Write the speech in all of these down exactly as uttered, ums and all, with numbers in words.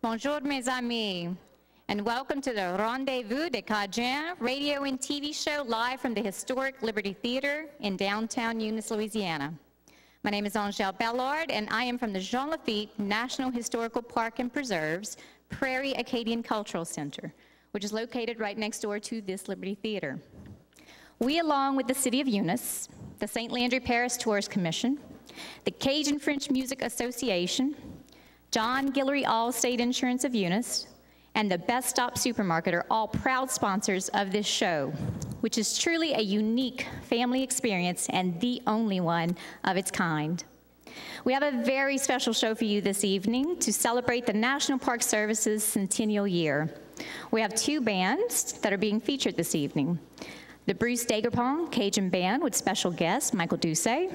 Bonjour, mes amis, and welcome to the Rendezvous des Cajuns radio and T V show live from the historic Liberty Theater in downtown Eunice, Louisiana. My name is Angèle Ballard, and I am from the Jean Lafitte National Historical Park and Preserves Prairie Acadian Cultural Center, which is located right next door to this Liberty Theater. We, along with the City of Eunice, the Saint Landry Parish Tourist Commission, the Cajun French Music Association, John Guillory Allstate Insurance of Eunice, and the Best Stop Supermarket are all proud sponsors of this show, which is truly a unique family experience and the only one of its kind. We have a very special show for you this evening to celebrate the National Park Service's centennial year. We have two bands that are being featured this evening. The Bruce Daguerpon Cajun Band with special guest Michael Doucet,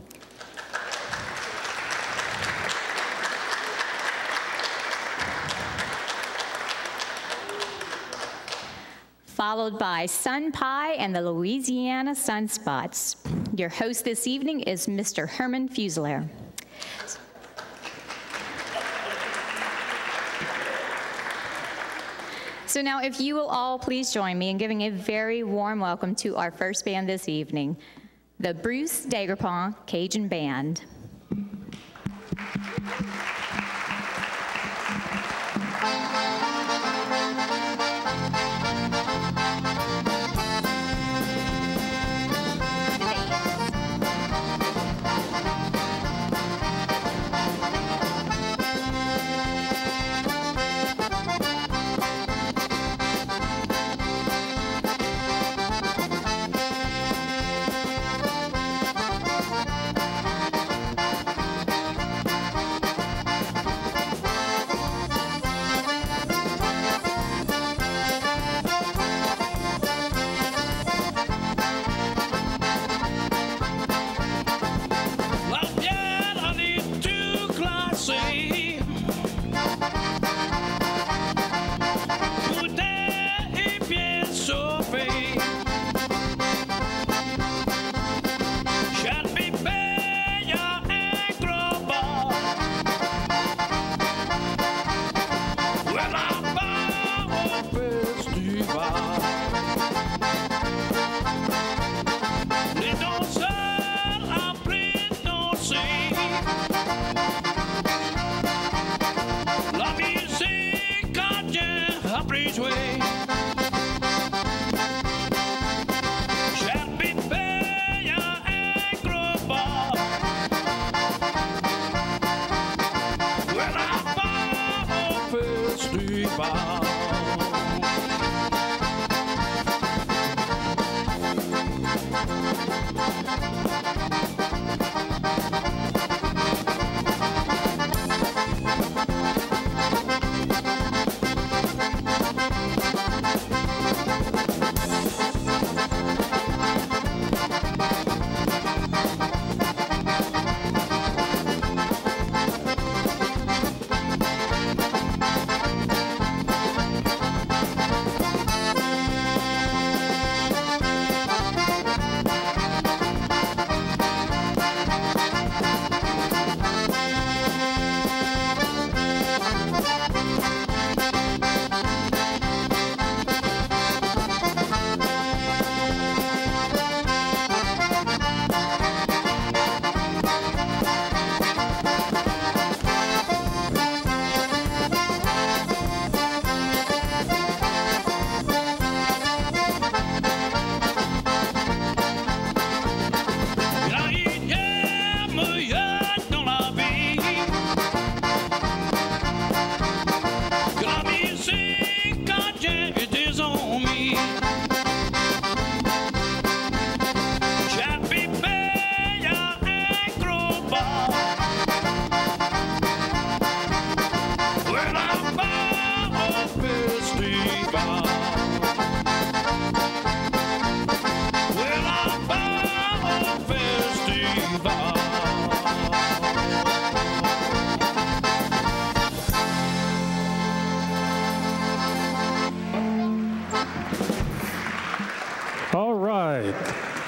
followed by Sun Pie and the Louisiana Sunspots. Your host this evening is Mister Herman Fuselier. So now, if you will all please join me in giving a very warm welcome to our first band this evening, the Bruce Daguerpon Cajun Band.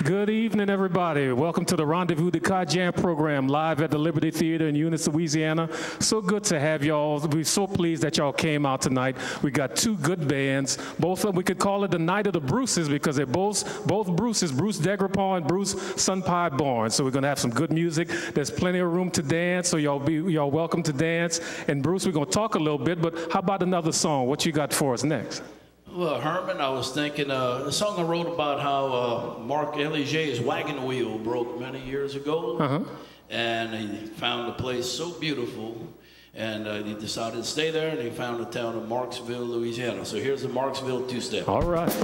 Good evening, everybody. Welcome to the Rendezvous de Cajun program, live at the Liberty Theater in Eunice, Louisiana. So good to have y'all. We're so pleased that y'all came out tonight. We got two good bands. Both of them, we could call it the Night of the Bruces because they're both, both Bruces, Bruce Degrapont and Bruce Sunpie Barnes. So we're gonna have some good music. There's plenty of room to dance, so y'all be y'all welcome to dance. And Bruce, we're gonna talk a little bit, but how about another song? What you got for us next? Well, Herman, I was thinking, uh, the song I wrote about how uh, Marc Léger's wagon wheel broke many years ago, uh-huh. and he found a place so beautiful, and uh, he decided to stay there, and he found the town of Marksville, Louisiana. So here's the Marksville two-step. All right.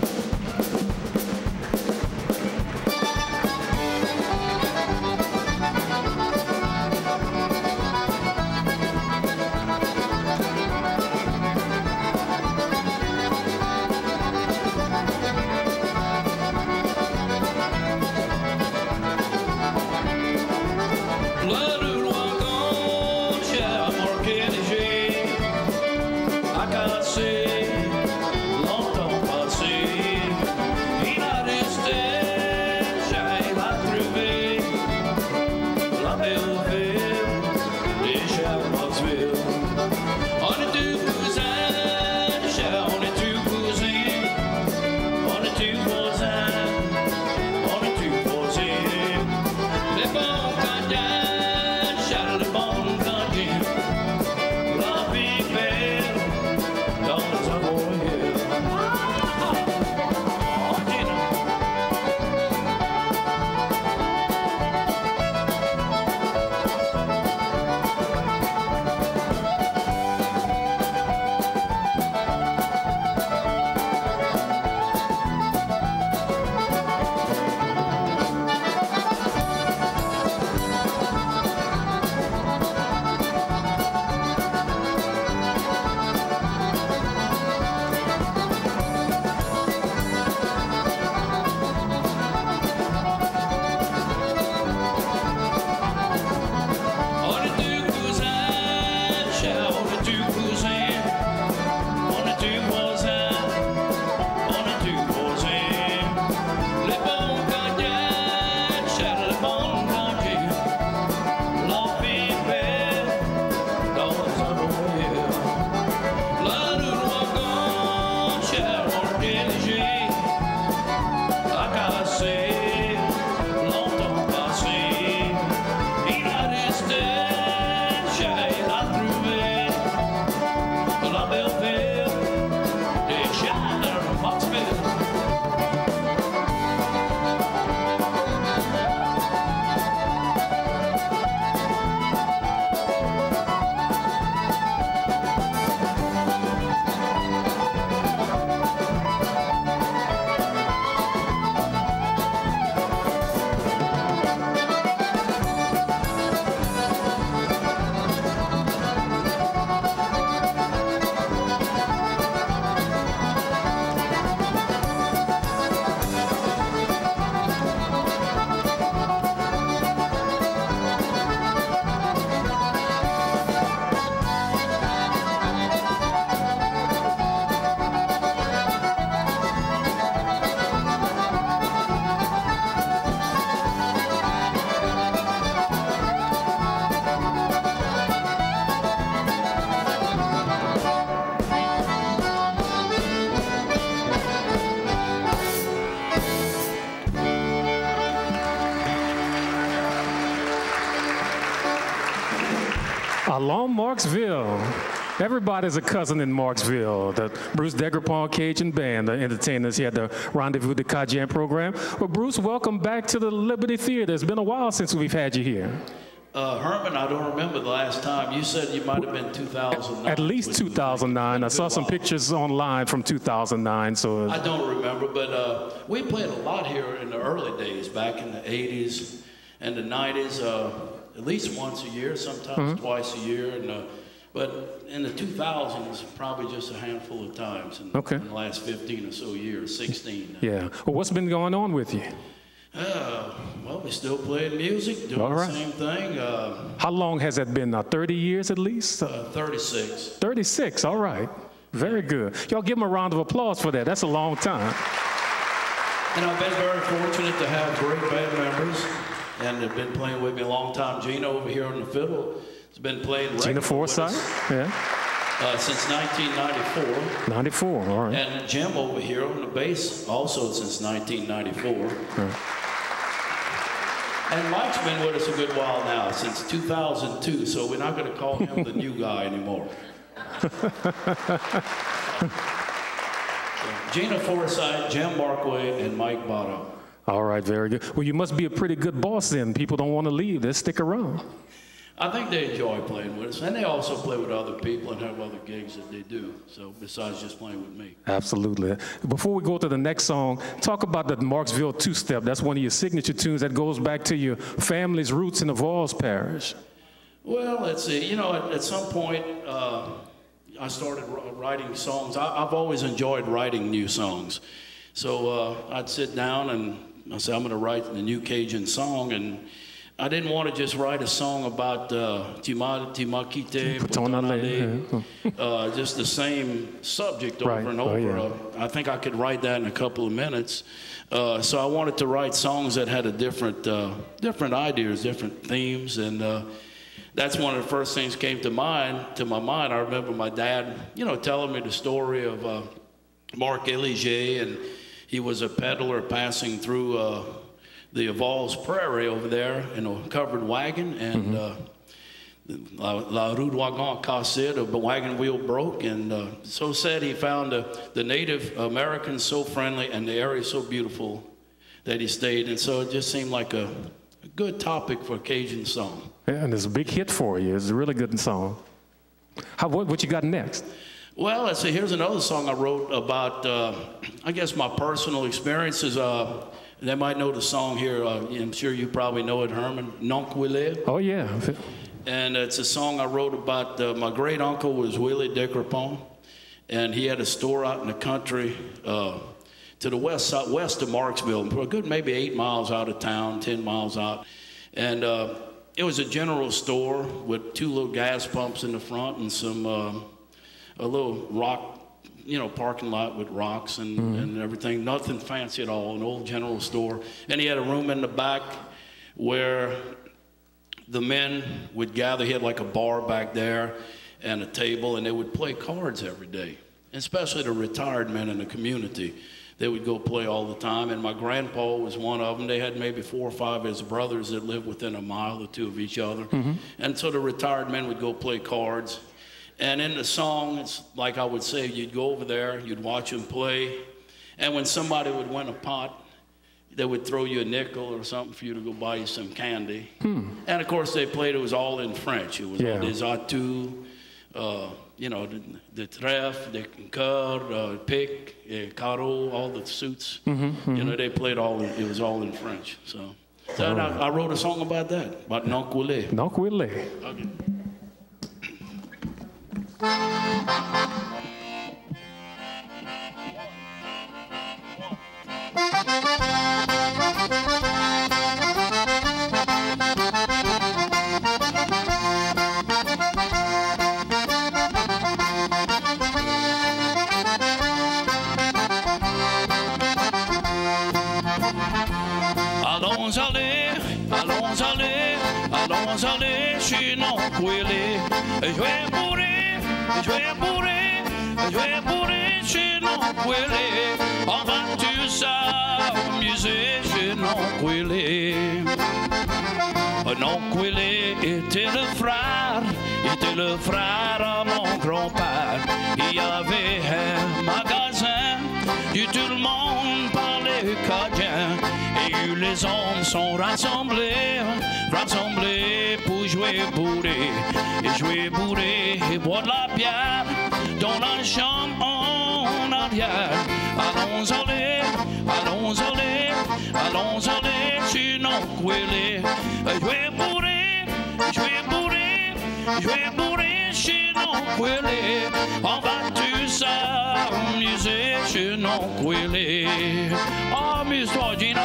Along Marksville. Everybody's a cousin in Marksville. The Bruce Degrapont Cajun Band, the entertainers here at the Rendezvous de Cajun program. Well, Bruce, welcome back to the Liberty Theater. It's been a while since we've had you here. Uh, Herman, I don't remember the last time. You said you might have been two thousand nine. At least two thousand nine. I saw some pictures online from two thousand nine. So I don't remember, but uh, we played a lot here in the early days, back in the eighties and the nineties, uh, at least once a year, sometimes mm-hmm. twice a year. And, uh, but in the two thousands, probably just a handful of times in, okay. in the last fifteen or so years, sixteen. Yeah. Well, what's been going on with you? Uh, well, we're still playing music, doing All right. the same thing. Uh, How long has that been now? thirty years at least? Uh, thirty-six. thirty-six, all right. Very good. Y'all give them a round of applause for that. That's a long time. And I've been very fortunate to have great band members, and they've been playing with me a long time. Gina over here on the fiddle has been playing Gina Forsyth, yeah. Uh, since nineteen ninety-four. ninety-four, all right. And Jim over here on the bass, also since nineteen ninety-four. Right. And Mike's been with us a good while now, since two thousand two, so we're not going to call him the new guy anymore. Gina Forsyth, Jim Barkway, and Mike Botto. All right, very good. Well, you must be a pretty good boss then. People don't want to leave. They stick around. I think they enjoy playing with us, and they also play with other people and have other gigs that they do, so besides just playing with me. Absolutely. Before we go to the next song, talk about the Marksville two-step. That's one of your signature tunes that goes back to your family's roots in the Vols Parish. Well, let's see. You know, at, at some point, uh, I started writing songs. I, I've always enjoyed writing new songs. So uh, I'd sit down and I'd say, I'm going to write a new Cajun song. And I didn't want to just write a song about uh, Tima, Tima Kite, Potonale, uh, just the same subject over right. and over. Oh, yeah. uh, I think I could write that in a couple of minutes. Uh, so I wanted to write songs that had a different, uh, different ideas, different themes. And uh, that's one of the first things came to mind, to my mind. I remember my dad, you know, telling me the story of uh, Marc Eligier, and he was a peddler passing through uh, the Vols Prairie over there in a covered wagon, and mm-hmm. uh, La, La Roue de Wagon cassé, the wagon wheel broke, and uh, so said he found uh, the Native Americans so friendly and the area so beautiful that he stayed, and so it just seemed like a, a good topic for a Cajun song. Yeah, and it's a big hit for you. It's a really good song. How, what, what you got next? Well, let's see, here's another song I wrote about, uh, I guess, my personal experiences. Uh, they might know the song here. Uh, I'm sure you probably know it, Herman, Nonquille. Oh, yeah. And it's a song I wrote about, uh, my great uncle was Willie Decrepon, and he had a store out in the country uh, to the west, west of Marksville, a good maybe eight miles out of town, ten miles out. And uh, it was a general store with two little gas pumps in the front and some, uh, a little rock, you know, parking lot with rocks and, mm-hmm. and everything. Nothing fancy at all, an old general store. And he had a room in the back where the men would gather. He had like a bar back there and a table, and they would play cards every day, especially the retired men in the community. They would go play all the time, and my grandpa was one of them. They had maybe four or five of his brothers that lived within a mile or two of each other. Mm-hmm. And so the retired men would go play cards. And in the song, it's like I would say, you'd go over there, you'd watch them play, and when somebody would win a pot, they would throw you a nickel or something for you to go buy you some candy. Hmm. And of course, they played, it was all in French. It was yeah. all des atouts, uh, you know, the, the trèfle, the cœur, uh, pique, uh, carreau, all the suits. Mm-hmm, mm-hmm. You know, they played all, in, it was all in French. So, so oh. I, I wrote a song about that, about Nonquille. Nonquille. Okay. Allons aller, allons aller, allons aller chez Nonquille. Je vais mourir, je vais mourir, je vais mourir chez Nonquille. On va tous s'amuser chez Nonquille. Nonquille était le frère, était le frère à mon grand-père. Il y avait un magasin, où tout le monde parlait cadien. Et les hommes sont rassemblés, rassemblés pour jouer bourré. Et jouer bourré et boire de la bière dans la chambre en arrière. Allons aller, allons aller, allons aller sur Nonquille. Jouer bourré, jouer bourré, jouer bourré chez Nonquille. On va tous s'amuser chez Nonquille. Amuse-toi, Gina.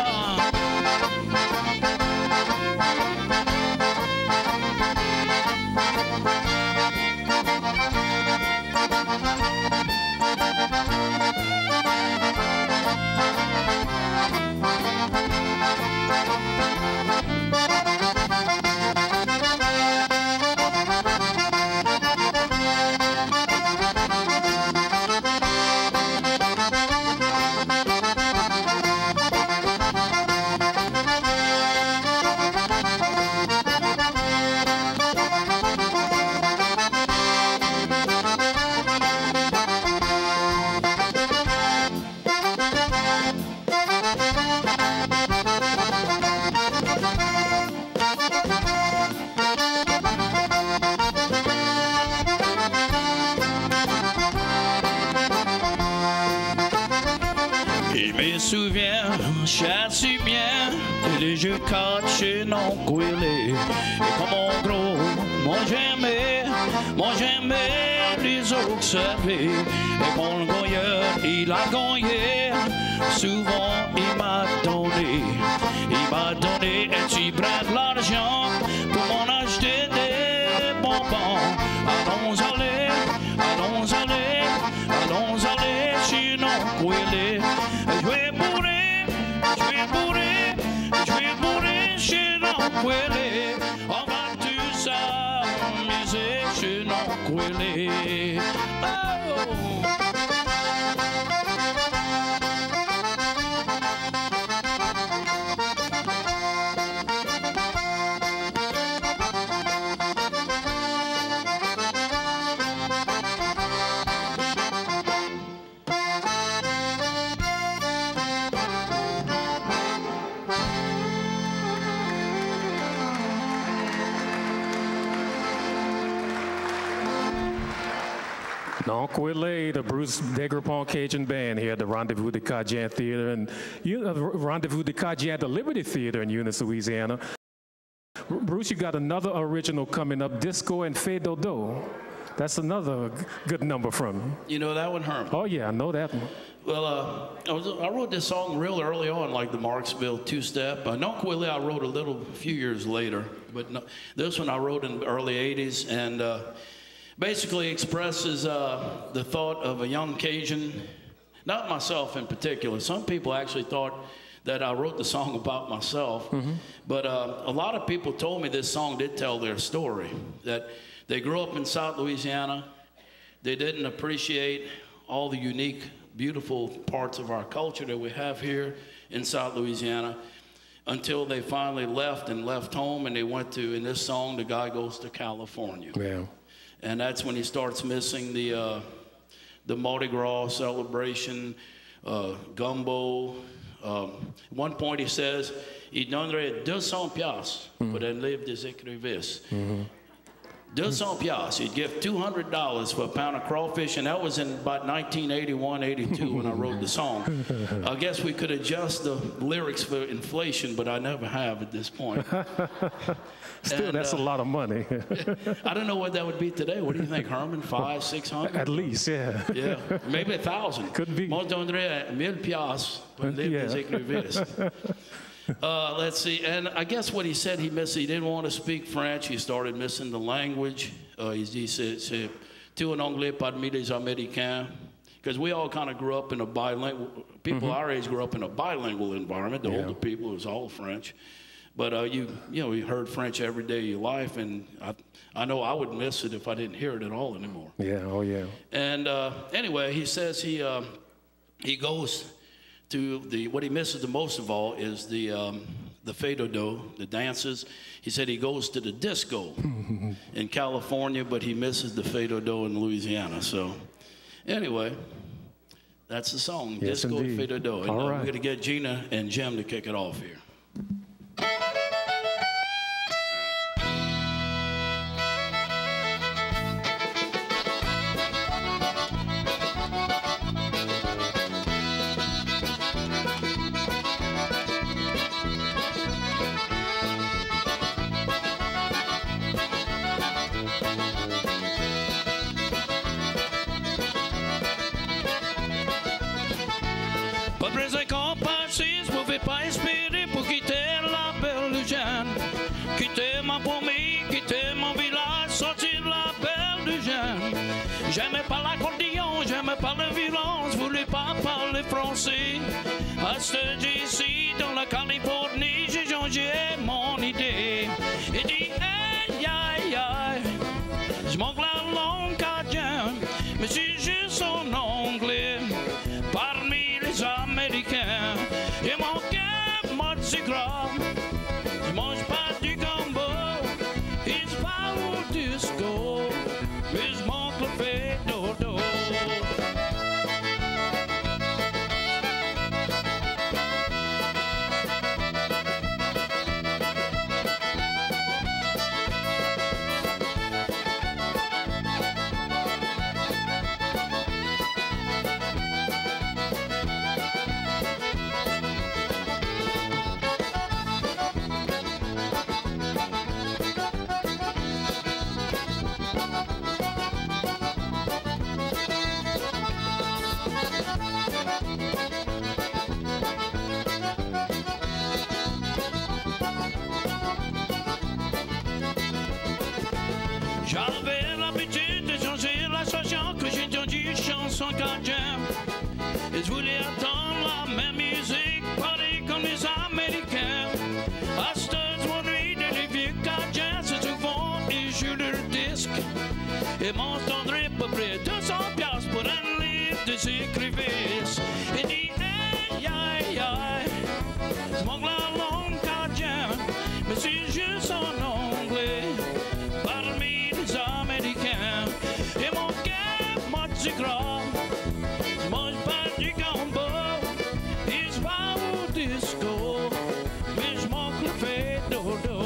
me souviens, si bien, les jeux cachés non coulés. Et comme en gros, moi j'aimais, moi j'aimais les observer. Et quand le gagneur, il a gagné, souvent il m'a donné, il m'a donné un petit brin de l'argent pour m'en acheter des bonbons. Allons aller, allons aller, allons aller chez nos coulés. Je vais bourrer, je vais bourrer, je vais bourrer chez nos coulés. On va tous s'amuser chez nos coulés. Oh. Quille, the Bruce Degrapont Cajun Band here at the Rendezvous de Cajun Theater and uh, Rendezvous de Cajun at the Liberty Theater in Eunice, Louisiana. Bruce, you got another original coming up, Disco and Fais Dodo. That's another good number from you. You know that one, Herm? Oh yeah, I know that one. Well, uh, I, was, I wrote this song real early on, like the Marksville two-step. Uh, No Quille I wrote a little, a few years later, but no, this one I wrote in the early eighties, and uh, basically expresses uh, the thought of a young Cajun, not myself in particular. Some people actually thought that I wrote the song about myself, mm-hmm. but uh, a lot of people told me this song did tell their story, that they grew up in South Louisiana, they didn't appreciate all the unique, beautiful parts of our culture that we have here in South Louisiana until they finally left and left home, and they went to, in this song, the guy goes to California. Yeah. And that's when he starts missing the, uh, the Mardi Gras celebration, uh, gumbo. Um, at one point he says, il donnerait deux cents piastres pour un livre des écrivains. deux cents piastres, he'd give two hundred dollars for a pound of crawfish, and that was in about nineteen eighty-one, eighty-two when I wrote the song. I guess we could adjust the lyrics for inflation, but I never have at this point. Still, and, that's uh, a lot of money. I don't know what that would be today. What do you think, Herman? Five, six hundred? At least, yeah. Yeah, maybe a thousand. Could be. Moi, je donnerais mille piastres pour livre Yeah. des écrivains. Uh, let's see, and I guess what he said he missed, he didn't want to speak French. He started missing the language. Uh, he dit, c'est, c'est tout en anglais parmi les Américains. Because we all kind of grew up in a bilingual, people Mm-hmm. our age grew up in a bilingual environment. The Yeah. older people, it was all French. But uh, you, you know, you heard French every day of your life, and I, I know I would miss it if I didn't hear it at all anymore. Yeah, oh yeah. And uh, anyway, he says he uh, he goes to the, what he misses the most of all is the um, the Fais Dodo, the dances. He said he goes to the disco in California, but he misses the Fais Dodo in Louisiana. So anyway, that's the song, Yes, Disco and indeed. Fais Dodo. And All uh, right. we're going to get Gina and Jim to kick it off here. Pas besoin qu'on passe, vous pouvez pas espérer pour quitter la belle Louisiane. Quitter ma famille, quitter mon village, sortir la belle Louisiane. J'aimais pas l'accordéon, j'aimais pas le violon, je voulais pas parler français. À ce ici, dans la Californie, j'ai changé mon idée. Et dit, aïe, aïe, aïe, je manque la langue cajun, mais c'est juste en anglais. Parmi les Américains, j'ai manqué Mardi Gras. Je mange pas du gumbo, et je pas au disco, mais je manque le Fais Dodo. J'avais l'habitude de changer la station que j'ai entendu chanson cajun. Et je voulais entendre la même musique, parler comme les Américains. À ce stade, je m'ennuie de les vieux cajuns, c'est souvent ils jouent leur disque. Et m'entendrait à peu près deux cents piastres pour un livre des écrivains. Et dit, aïe, aïe, aïe, je manque la langue cajun, mais c'est juste en anglais, parmi les Américains. Et mon cœur, moi, du gras, je mange pas du gombo, et je vais au disco, mais je manque le fait dodo.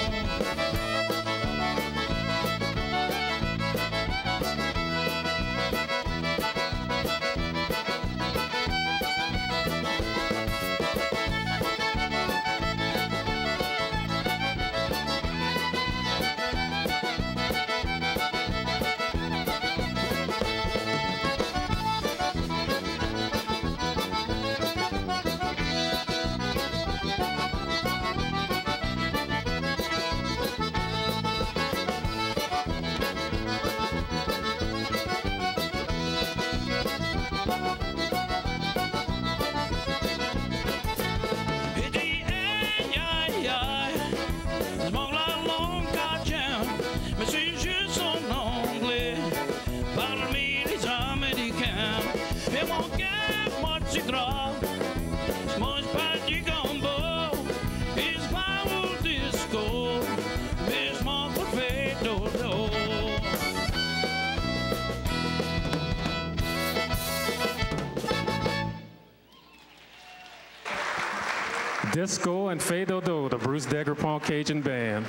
Disco and Fado-Do, the Bruce Degerpont Cajun Band.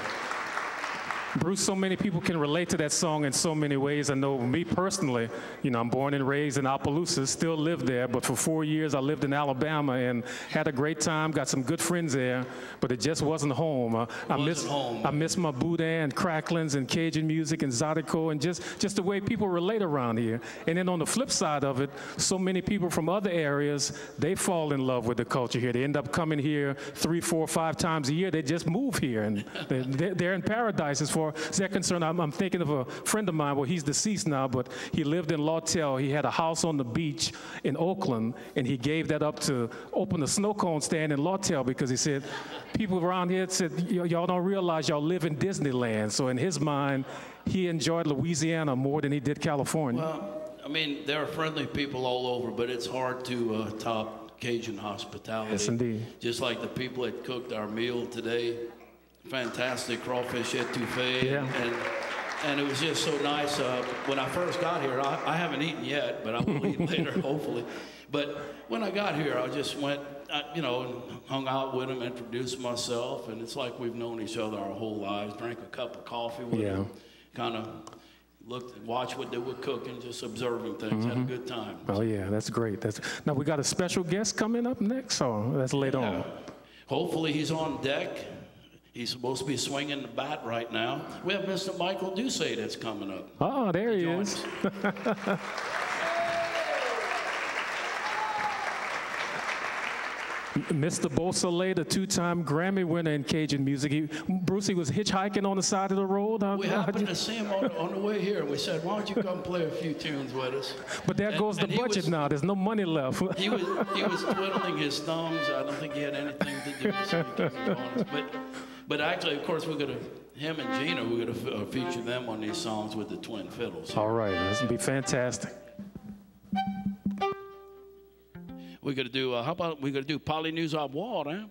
Bruce, so many people can relate to that song in so many ways. I know me personally, you know, I'm born and raised in Opelousas, still live there, but for four years I lived in Alabama and had a great time, got some good friends there, but it just wasn't home. Uh, I miss home. I miss my boudin and cracklins and Cajun music and Zydeco and just, just the way people relate around here. And then on the flip side of it, so many people from other areas, they fall in love with the culture here. They end up coming here three, four, five times a year. They just move here and they, they're in paradise as far as they're concerned. I'm, I'm thinking of a friend of mine, well, he's deceased now, but he lived in Lawtell. He had a house on the beach in Oakland, and he gave that up to open a snow cone stand in Lawtell because he said, people around here said, y'all don't realize y'all live in Disneyland. So in his mind, he enjoyed Louisiana more than he did California. Well, I mean, there are friendly people all over, but it's hard to uh, top Cajun hospitality. Yes, indeed. Just like the people that cooked our meal today. Fantastic crawfish etouffee. Yeah. And, and it was just so nice. Uh, when I first got here, I, I haven't eaten yet, but I will eat later, hopefully. But when I got here, I just went, I, you know, and hung out with them, introduced myself, and it's like we've known each other our whole lives. Drank a cup of coffee with Yeah. them, kind of looked, watched what they were cooking, just observing things, Mm-hmm. had a good time. Oh yeah, that's great. That's, now we got a special guest coming up next, or that's later Yeah. on? Hopefully he's on deck. He's supposed to be swinging the bat right now. We have Mister Michael Doucet that's coming up. Oh, there he Join is. us. Mister Beausoleil, the two-time Grammy winner in Cajun music. He, Bruce, he was hitchhiking on the side of the road. How- We how'd happened you- to see him on, on the way here. We said, why don't you come play a few tunes with us? But there And- goes the and he budget was- now. There's no money left. He was, he was twiddling his thumbs. I don't think he had anything to do with it. But, but actually, of course, we're going to, him and Gina, we're going to uh, feature them on these songs with the twin fiddles. All right, this will be fantastic. We're going to do, uh, how about, we're going to do Polly News Up Ward, huh?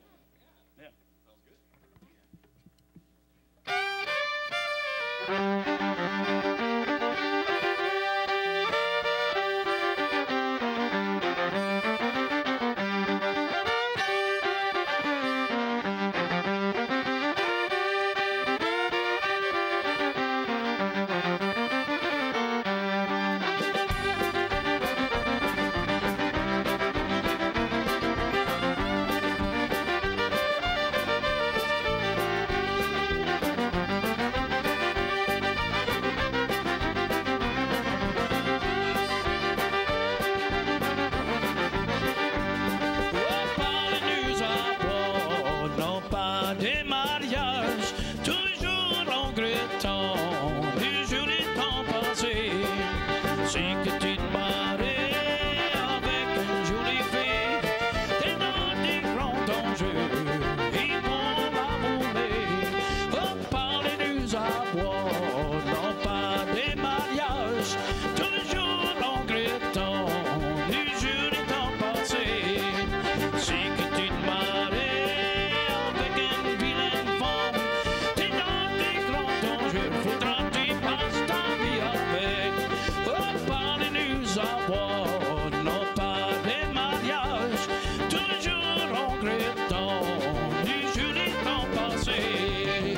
que tu te maries avec une jolie fille, t'es dans des grands dangers, ils vont la voler. Oh, parlez-nous à boire, non pas des mariages, toujours en regrettant du jour des temps passés. Si que tu te maries avec une vilaine femme, t'es dans des grands dangers, faudra que tu passes ta vie avec. Oh, parlez-nous à boire, non pas des mariages, toujours en regrettant du jour des temps passés.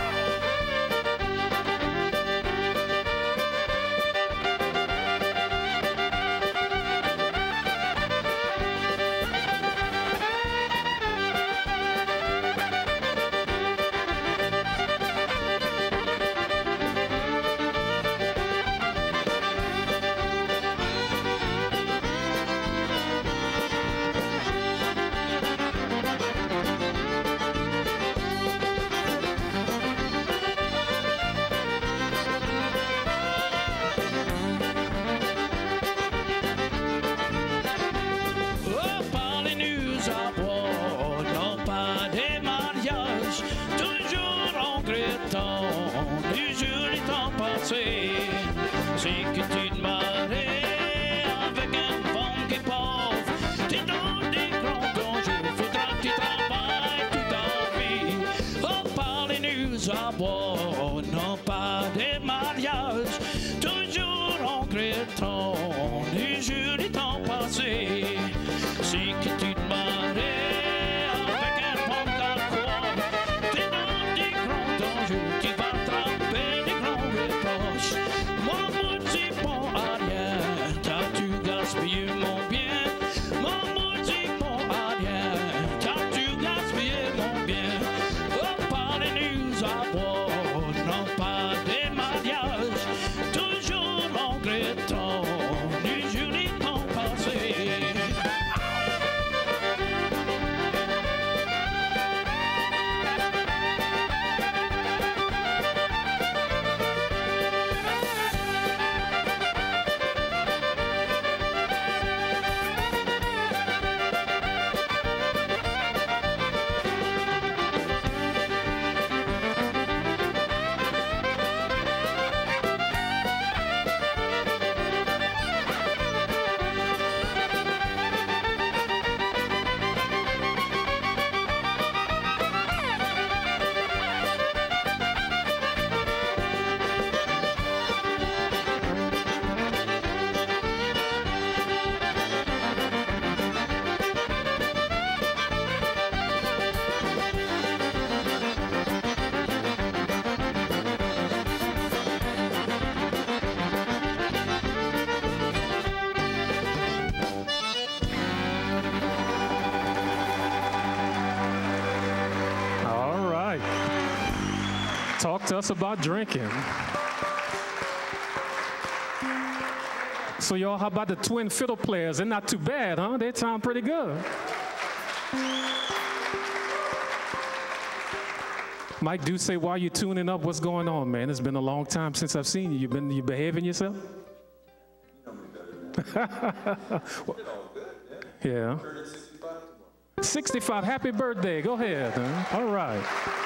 Oh, parlez-nous à boire, non pas des mariages, toujours en regrettant du jour des temps passés. C'est que tu te maries avec un femme qui est pauvre, t'es dans des grands dangers, faudra que tu travailles toute ta vie. Oh, parlez-nous à boire, non pas des mariages, toujours en regrettant du jour des temps passés. C'est que tu te maries avec un femme d'alcool, t'es dans des grands dangers, tu vas attraper des grands reproches. Moi, maudit bon à rien, t'as-tu gaspillé mon bien? Moi, maudit bon à rien, t'as-tu gaspillé mon bien? Oh, parlez-nous à boire, non pas des mariages, toujours en regrettant du jour des temps passés. All right. Talk to us about drinking. So y'all, how about the twin fiddle players? They're not too bad, huh? They sound pretty good. Mike, do say while you're tuning up, what's going on, man? It's been a long time since I've seen you. You been you behaving yourself? Yeah. sixty-five. Happy birthday. Go ahead. Huh? All right.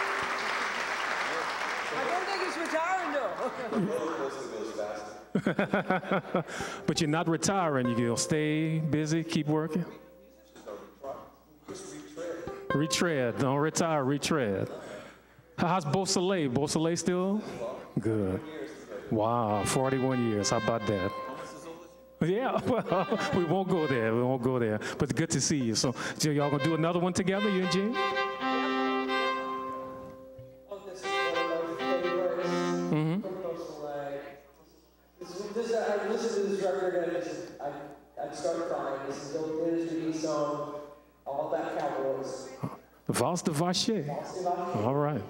I don't think he's retiring, though. But you're not retiring. You'll stay busy, keep working. Retread. Don't retire, retread. How's Beausoleil? Beausoleil still? Good. Wow, forty-one years. How about that? Yeah, well, we won't go there. We won't go there. But good to see you. So, so y'all gonna do another one together, you and Gene? Oh, this is one of my favorites Mm-hmm. from Beausoleil. This, this, I listened to this record and it's, I, I'd start crying. This is Bill Clinton's song, All About Cowboys. Valse de Vacher. All right.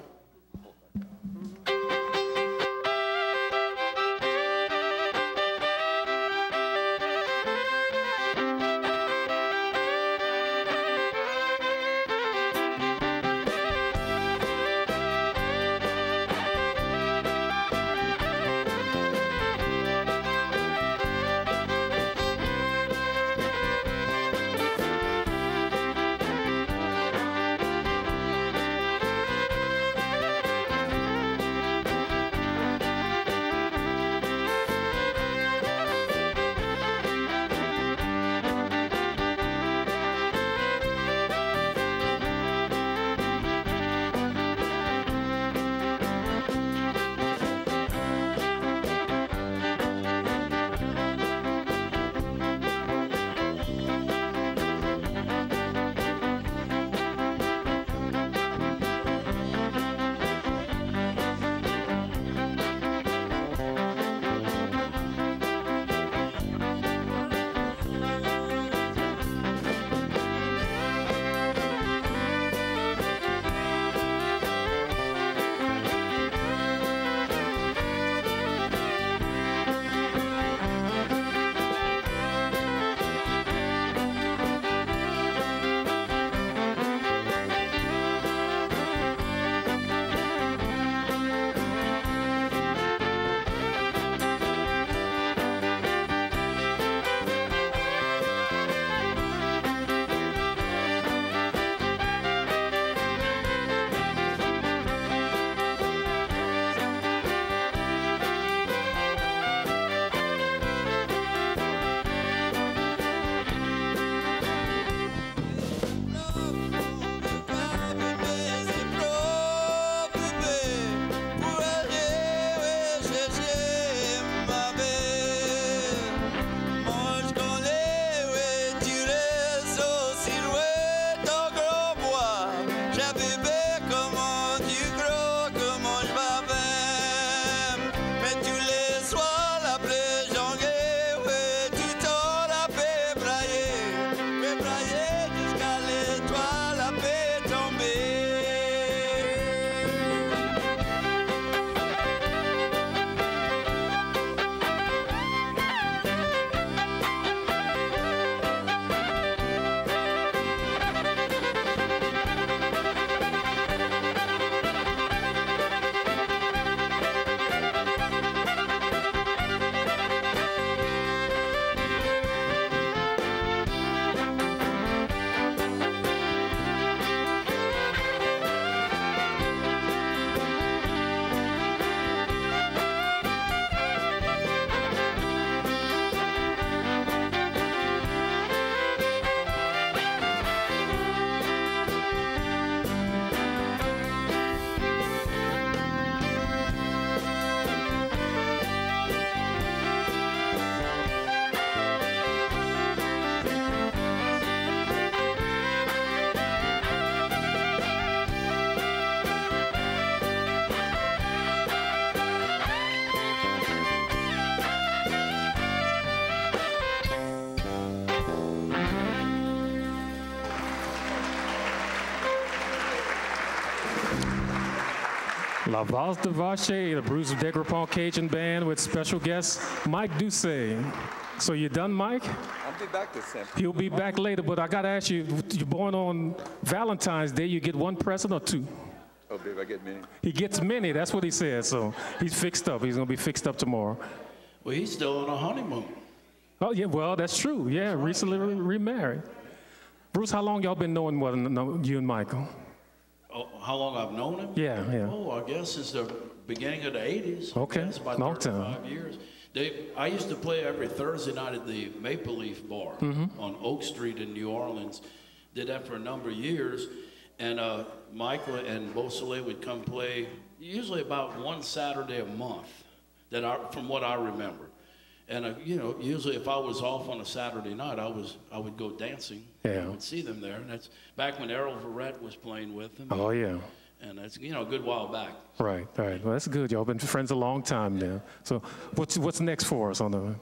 La Valse de Vache, the Bruce Degrapont Cajun Band with special guest Mike Doucet. So you done, Mike? I'll be back this time. He'll be back later, but I gotta ask you, you're born on Valentine's Day, you get one present or two? Oh, babe, I get many. He gets many, that's what he said, so he's fixed up. He's gonna be fixed up tomorrow. Well, he's still on a honeymoon. Oh, yeah, well, that's true. Yeah, that's recently right. re remarried. Bruce, how long y'all been knowing one, you and Michael? Oh, how long I've known him? Yeah, yeah. Oh, I guess since the beginning of the eighties. Okay, it's about long thirty-five time. years. They, I used to play every Thursday night at the Maple Leaf Bar mm-hmm. on Oak Street in New Orleans. Did that for a number of years. And uh, Michael and Beausoleil would come play usually about one Saturday a month, that I, from what I remember. And, uh, you know, usually if I was off on a Saturday night, I was I would go dancing. Yeah. I would see them there. And that's back when Errol Verrett was playing with them. Oh, yeah. And that's, you know, a good while back. Right, right. Well, that's good. Y'all been friends a long time now. So what's what's next for us on the...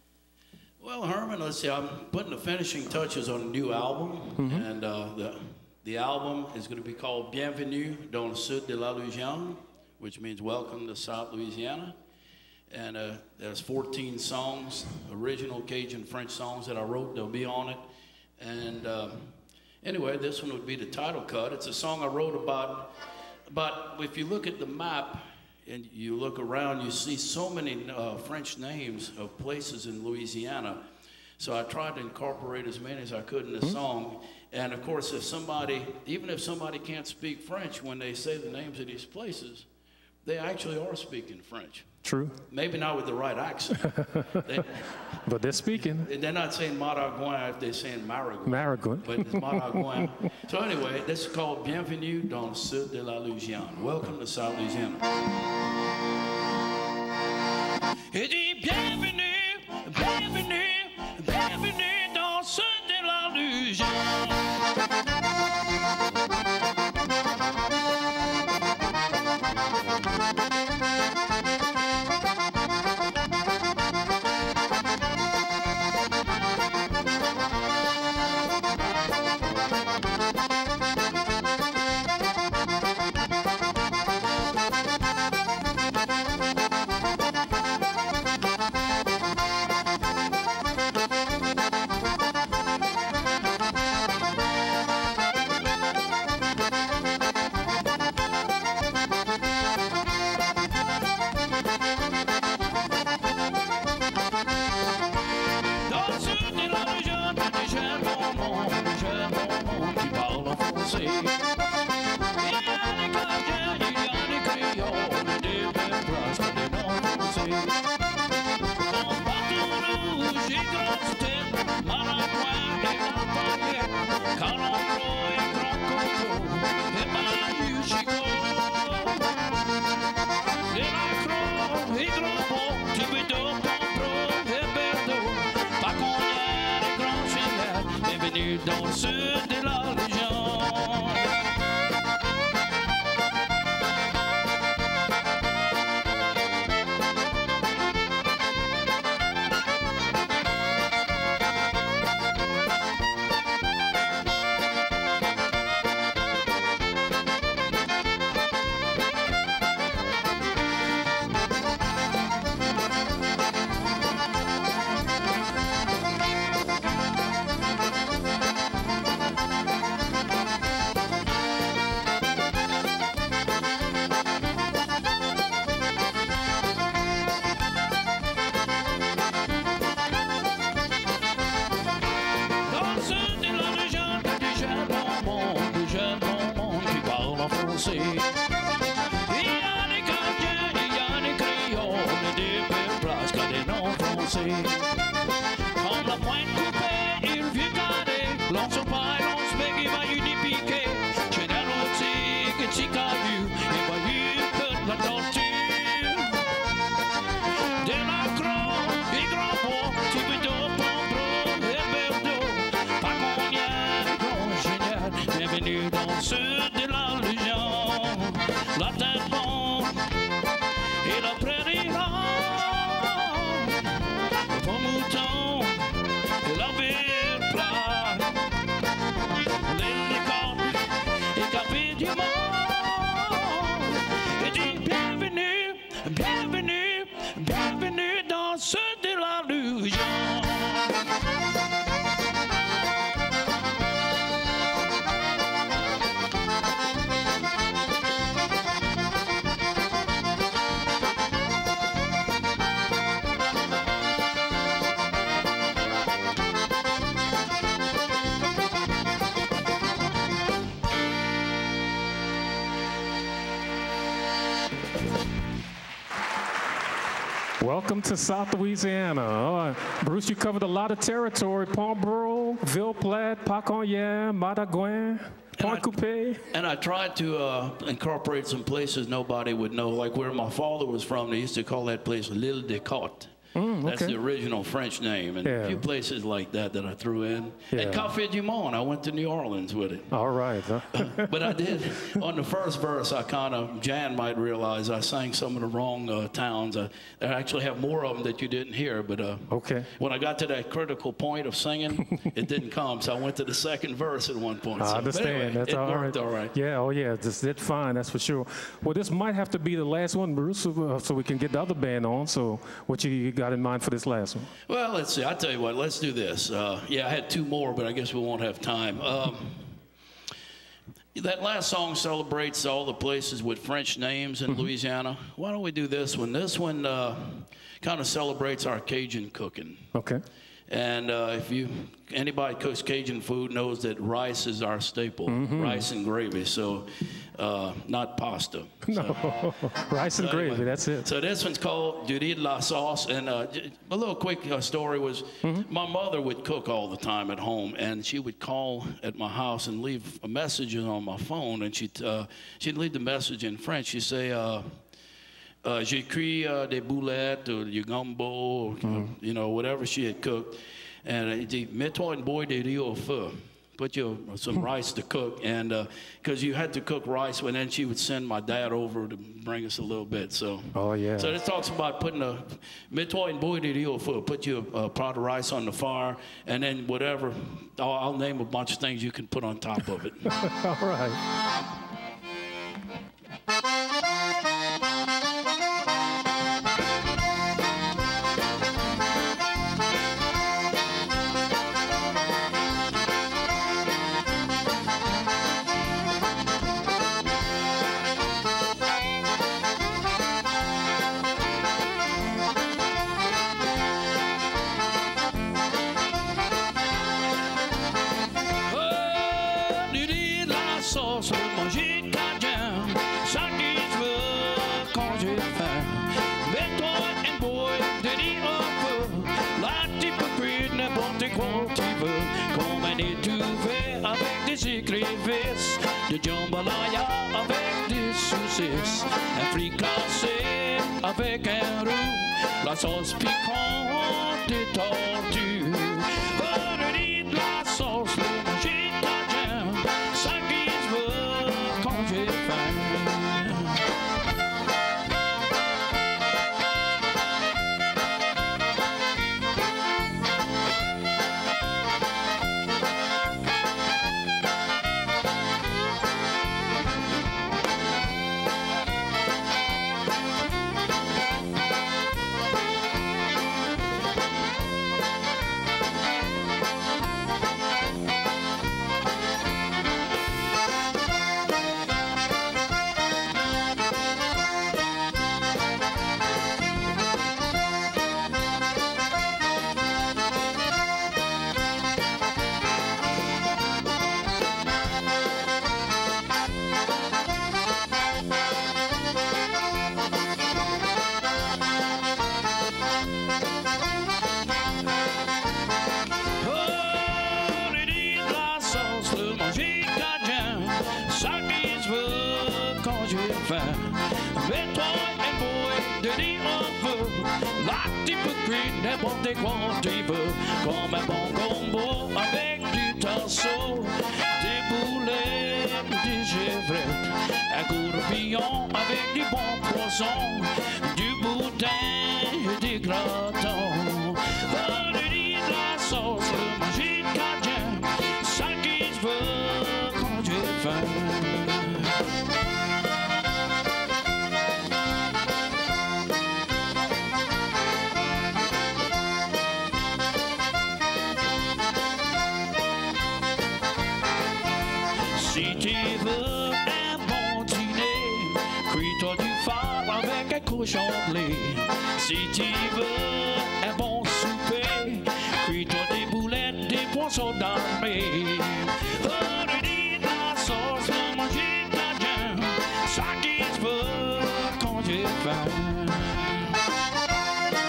Well, Herman, let's see. I'm putting the finishing touches on a new album. Mm-hmm. And uh, the, the album is going to be called Bienvenue dans le Sud de la Louisiane, which means welcome to South Louisiana. And uh, there's fourteen songs, original Cajun French songs that I wrote. They'll be on it. And uh, anyway, this one would be the title cut. It's a song I wrote about, about if you look at the map and you look around, you see so many uh, French names of places in Louisiana. So I tried to incorporate as many as I could in the mm-hmm. song. And of course, if somebody, even if somebody can't speak French, when they say the names of these places, they actually are speaking French. True. Maybe not with the right accent. they, but they're speaking. They're not saying Maragouin if they're saying Maragouin. Maragouin. But it's Maragouin. So anyway, this is called Bienvenue dans le Sud de la Louisiane. Welcome to South Louisiana. Et dit bienvenue, bienvenue, bienvenue dans le Sud de la Louisiane. Dans le sud de la Comme la pointe coupée, il vient garder. L'on se paille, l'on se met, il va y dépiquer. J'ai des routiers que tu as vu, il va y que la tortue. De la croix, et grand pot, tu peux d'eau, pompre, et verre d'eau. Pas qu'on y a, grand génial, bienvenue dans le sud de la Louisiane. Welcome to South Louisiana. Uh, Bruce, you covered a lot of territory. Palmboro, Ville Platte, Paconya, Matagouin, Point Coupé. And I tried to uh, incorporate some places nobody would know, like where my father was from. They used to call that place L'Île des Côtes. Mm, That's okay. the original French name, and yeah. a few places like that that I threw in. Yeah. And Café du Monde, I went to New Orleans with it. All right. Huh? But I did, on the first verse, I kind of, Jan might realize I sang some of the wrong uh, towns. I, I actually have more of them that you didn't hear, but uh, okay. when I got to that critical point of singing, it didn't come, so I went to the second verse at one point. So, I understand. Anyway, That's it all worked right. all right. Yeah, oh yeah, this did fine, that's for sure. Well, this might have to be the last one, Bruce, so, so we can get the other band on. So what you got in mind for this last one? Well, let's see. I'll tell you what. Let's do this. Uh, yeah, I had two more, but I guess we won't have time. Um, that last song celebrates all the places with French names in mm-hmm. Louisiana. Why don't we do this one? This one uh, kind of celebrates our Cajun cooking. Okay. And uh, if you anybody cooks Cajun food knows that rice is our staple, mm-hmm. rice and gravy. So, uh, not pasta. No, so, rice and so gravy. Anyway, that's it. So this one's called Du riz de la sauce. And uh, a little quick uh, story was mm-hmm. my mother would cook all the time at home, and she would call at my house and leave messages on my phone, and she'd uh, she'd leave the message in French. She'd say. Uh, Uh, J'écris uh, des boulettes or du gumbo, mm-hmm. you know, whatever she had cooked. And uh, dit, mets-toi une bouille de riz au feu. Put your, some rice to cook. And because uh, you had to cook rice, and then she would send my dad over to bring us a little bit. So, oh, yeah. So this talks about putting a, mets-toi une bouille de riz au feu. Put your uh, pot of rice on the fire, and then whatever, I'll, I'll name a bunch of things you can put on top of it. All right. De jambalaya avec des saucisses, un fricassé avec un roux, la sauce piquante des tortues. Le riz de la sauce, le manger cajun, ça qui se veut quand j'ai faim. N'importe quoi tu veux, comme un bon gombo avec du tasso, des boulettes, des chevrettes, un gourpillon avec du bon poisson, du boudin et des gratons. Le riz de la sauce, le manger cajun, ça qui se veut quand j'ai faim. Si tu veux un bon dîner, cuis-toi du phare avec un cochon blé. Si tu veux un bon souper, cuis-toi des boulettes, des poissons d'armée. Le riz de la sauce, le manger cajun, ça qui se veut quand j'ai faim.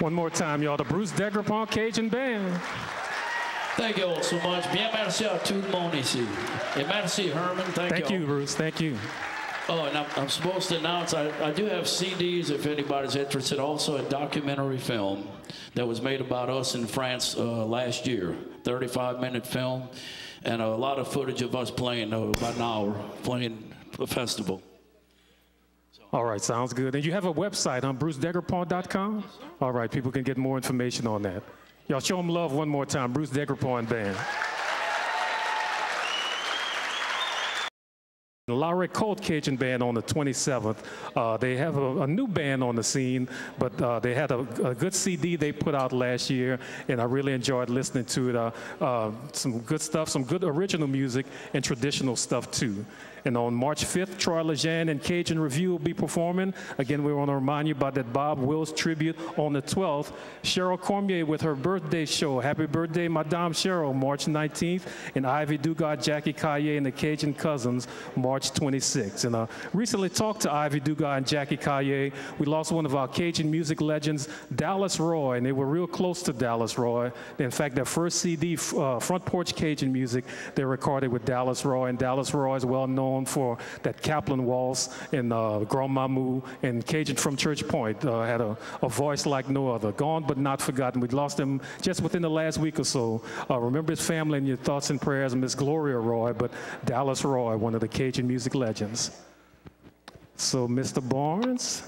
One more time, y'all, the Bruce Degrapont Cajun Band. Thank you all so much. Bien merci à tout le monde ici. Et merci, Herman. Thank, Thank you, Bruce. Thank you. Oh, and I'm, I'm supposed to announce, I, I do have C Ds if anybody's interested. Also a documentary film that was made about us in France uh, last year. thirty-five minute film. And a lot of footage of us playing, uh, about an hour, playing a festival. All right, sounds good. And you have a website on bruce degrapont dot com? All right, people can get more information on that. Y'all show them love one more time, Bruce Degrapont Band. The Lowry Colt Cajun Band on the twenty-seventh. Uh, they have a, a new band on the scene, but uh, they had a, a good C D they put out last year, and I really enjoyed listening to it. Uh, uh, some good stuff, some good original music, and traditional stuff too. And on March fifth, Troy Lejeune and Cajun Review will be performing. Again, we want to remind you about that Bob Wills tribute on the twelfth. Cheryl Cormier with her birthday show. Happy birthday, Madame Cheryl, March nineteenth. And Ivy Dugard, Jackie Caillé, and the Cajun Cousins, March twenty-sixth. And I uh, recently talked to Ivy Dugard and Jackie Caillé. We lost one of our Cajun music legends, Dallas Roy, and they were real close to Dallas Roy. In fact, their first C D, uh, Front Porch Cajun Music, they recorded with Dallas Roy, and Dallas Roy is well known for that Kaplan Waltz and uh, Grand Mamou, and Cajun from Church Point uh, had a, a voice like no other. Gone but not forgotten. We lost him just within the last week or so. Uh, remember his family in your thoughts and prayers, Miss Gloria Roy, but Dallas Roy, one of the Cajun music legends. So, Mister Barnes.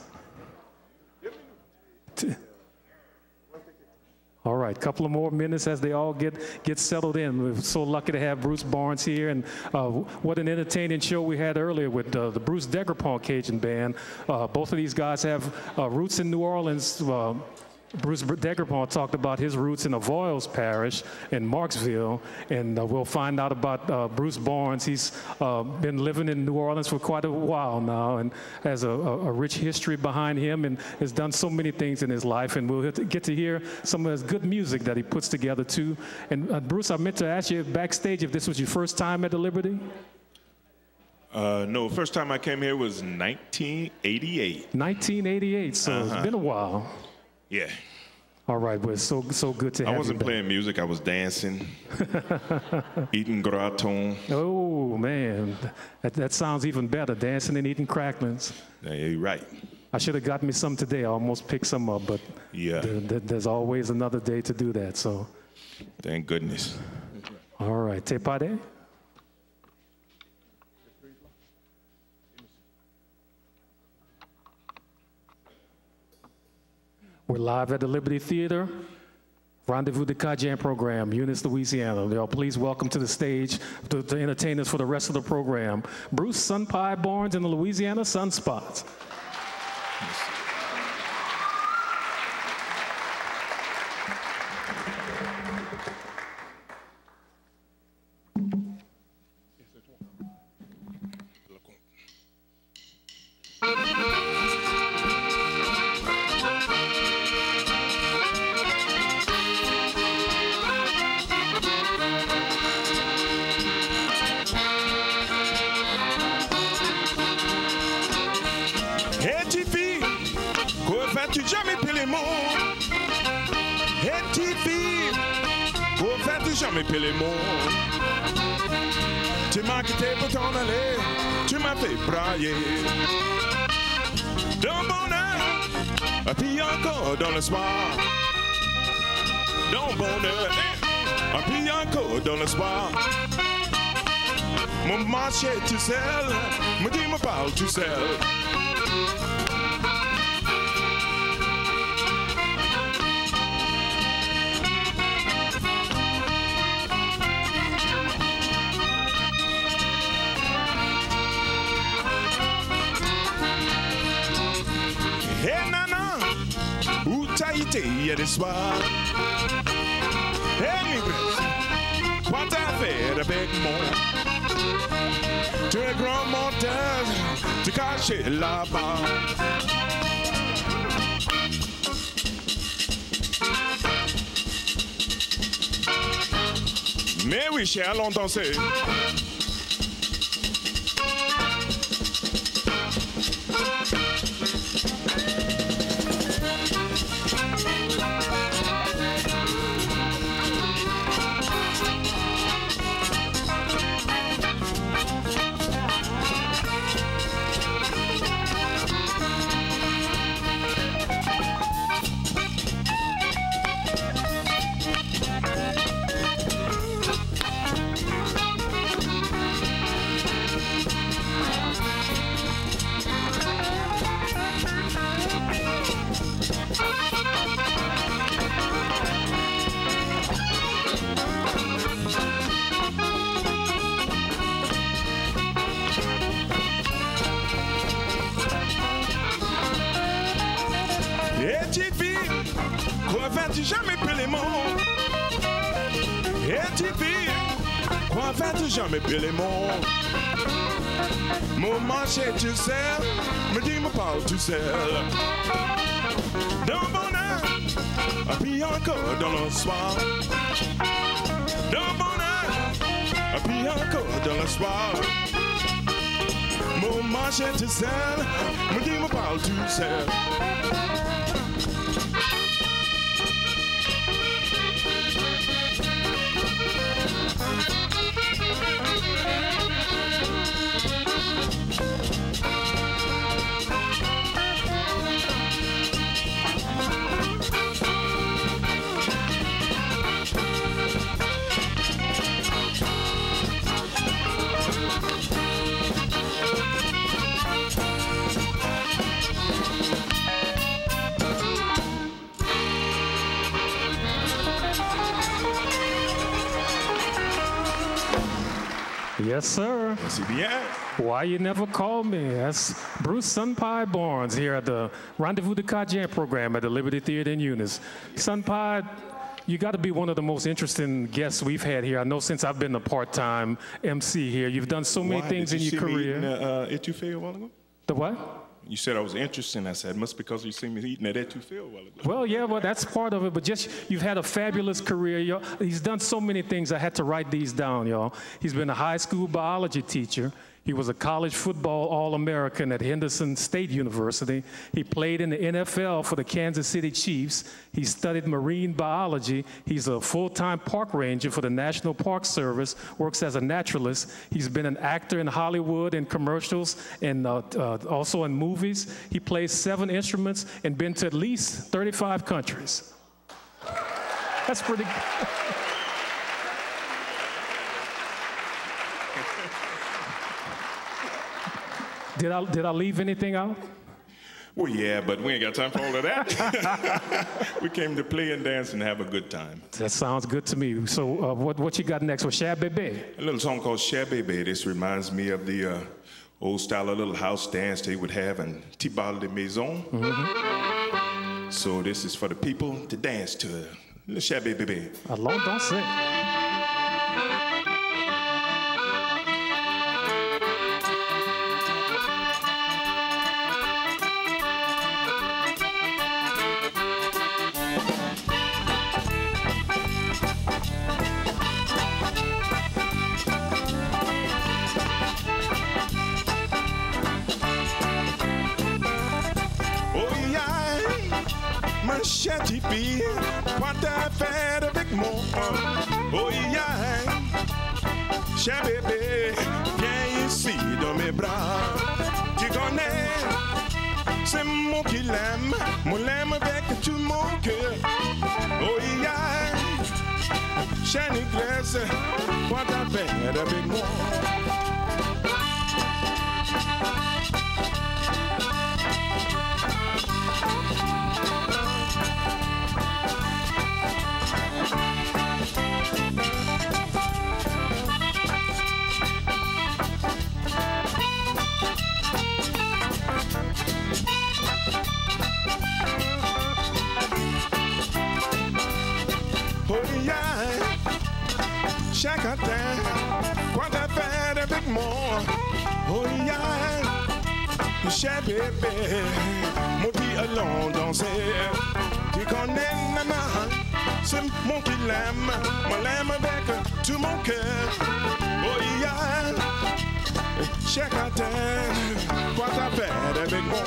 All right, couple of more minutes as they all get, get settled in. We're so lucky to have Bruce Barnes here, and uh, what an entertaining show we had earlier with uh, the Bruce Degrapont Cajun Band. Uh, both of these guys have uh, roots in New Orleans. Uh, Bruce Degrapont talked about his roots in Avoyelles Parish in Marksville, and uh, we'll find out about uh, Bruce Barnes. He's uh, been living in New Orleans for quite a while now and has a, a, a rich history behind him and has done so many things in his life, and we'll get to hear some of his good music that he puts together too. And uh, Bruce, I meant to ask you backstage if this was your first time at the Liberty? Uh, no, first time I came here was nineteen eighty-eight. nineteen eighty-eight, so uh-huh. It's been a while. Yeah. All right, well, it's so, so good to have you I wasn't back. playing music, I was dancing, eating gratin. Oh, man, that, that sounds even better, dancing and eating cracklings. Yeah, you're right. I should have gotten me some today. I almost picked some up, but yeah. th th there's always another day to do that, so. Thank goodness. All right, te pare? We're live at the Liberty Theater, Rendezvous de Cajun program, Eunice, Louisiana. Y'all please welcome to the stage to, to entertain us for the rest of the program, Bruce Sun Pie Barnes and the Louisiana Sunspots. Jamais payé les mots. Tu m'as quitté pour t'en aller, tu m'as fait brailler. Dans le bonheur, puis encore dans le soir. Dans le bonheur, puis encore dans le soir. Mon marché tout seul, me dit me parle tout seul. Il y a des soirs. Hey, migresse, quoi t'as fait avec moi? Tu es grand menteur, tu caché là-bas. Mais oui, chez allons danser. petite fille, quoi fais-tu jamais plus les mots? Et petite fille, quoi fais-tu jamais plus les mots? Mon marché tu sais, me dis me parle tu sais. Dans le bonheur, puis encore dans le soir. Dans le bonheur, puis encore dans le soir. Mon marché tu sais, me dis me parle tu sais. Yes, sir. Merci bien. Why you never called me? That's Bruce Sunpai Barnes here at the Rendezvous de Cajun program at the Liberty Theater in Eunice. Sunpai, you got to be one of the most interesting guests we've had here. I know since I've been a part-time M C here, you've done so many Why? things Did in you your see me career. eating, uh, etouffee a while ago? The what? You said I was interesting. I said, must be because you see me eating that etouffee a while ago. Well, yeah, well, that's part of it, but just, you've had a fabulous career. Y'all. He's done so many things, I had to write these down, y'all. He's been a high school biology teacher. He was a college football All-American at Henderson State University. He played in the N F L for the Kansas City Chiefs. He studied marine biology. He's a full-time park ranger for the National Park Service, works as a naturalist. He's been an actor in Hollywood and commercials and uh, uh, also in movies. He plays seven instruments and been to at least thirty-five countries. That's pretty good. Did I, did I leave anything out? Well, yeah, but we ain't got time for all of that. We came to play and dance and have a good time. That sounds good to me. So uh, what, what you got next with Cher Bébé? A little song called Cher Bébé. This reminds me of the uh, old style of little house dance they would have in Petit Bal de Maison. Mm-hmm. So this is for the people to dance to. Le Cher Bébé. Allons danser. Chérie fille, quoi t'as fait avec moi? Oh yeah, cher bébé, viens ici dans mes bras. Tu connais, c'est moi qui l'aime, moi l'aime avec tout mon cœur. Oh yeah, chère négresse, quoi t'as fait avec moi? Chaque matin, quoi t'as fait avec moi? Oh yeah, cher bébé, mon dit allons danser. Tu connais maman, c'est moi qui l'aime, moi l'aime avec tout mon cœur. Oh yeah, chaque matin, quoi t'as fait avec moi?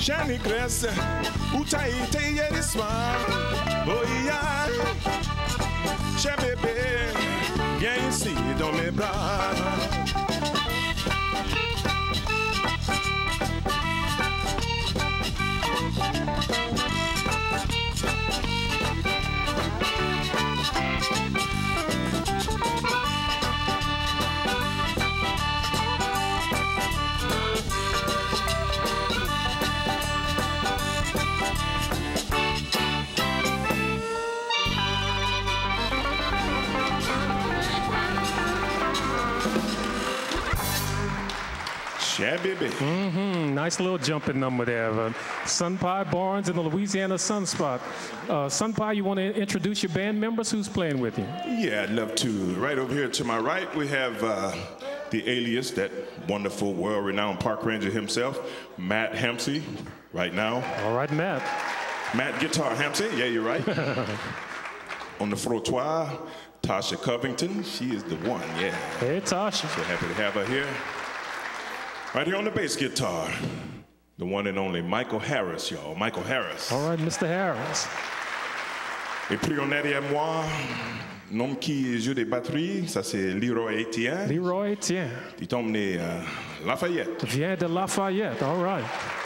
Shani Grace, Uta ite yeri swan. Oh yeah, che bébé, viens ici dans mes bras. Yeah, baby. Mm-hmm. Nice little jumping number there. Uh, Sun Pie Barnes and the Louisiana Sunspot. Uh, Sun Pie, you want to introduce your band members? Who's playing with you? Yeah, I'd love to. Right over here to my right, we have uh, the alias, that wonderful, world-renowned park ranger himself, Matt Hampsey, right now. All right, Matt. Matt Guitar Hampsey, yeah, you're right. On the frottoir, Tasha Covington. She is the one, yeah. Hey, Tasha. So happy to have her here. Right here on the bass guitar, the one and only Michael Harris, y'all. Michael Harris. All right, Mister Harris. Et puis on a derrière moi, nom qui joue des batteries, ça c'est Leroy Etienne. Leroy Etienne. Il tombe de uh, Lafayette. Vient de Lafayette, all right.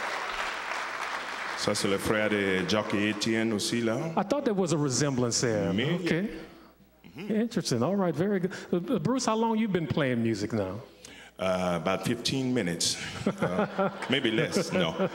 Ça c'est le frère de Jockey Etienne aussi là. I thought there was a resemblance there. Me? Okay. Mm-hmm. Interesting. All right, very good. Uh, Bruce, how long you been playing music now? Uh, about fifteen minutes, uh, maybe less, no.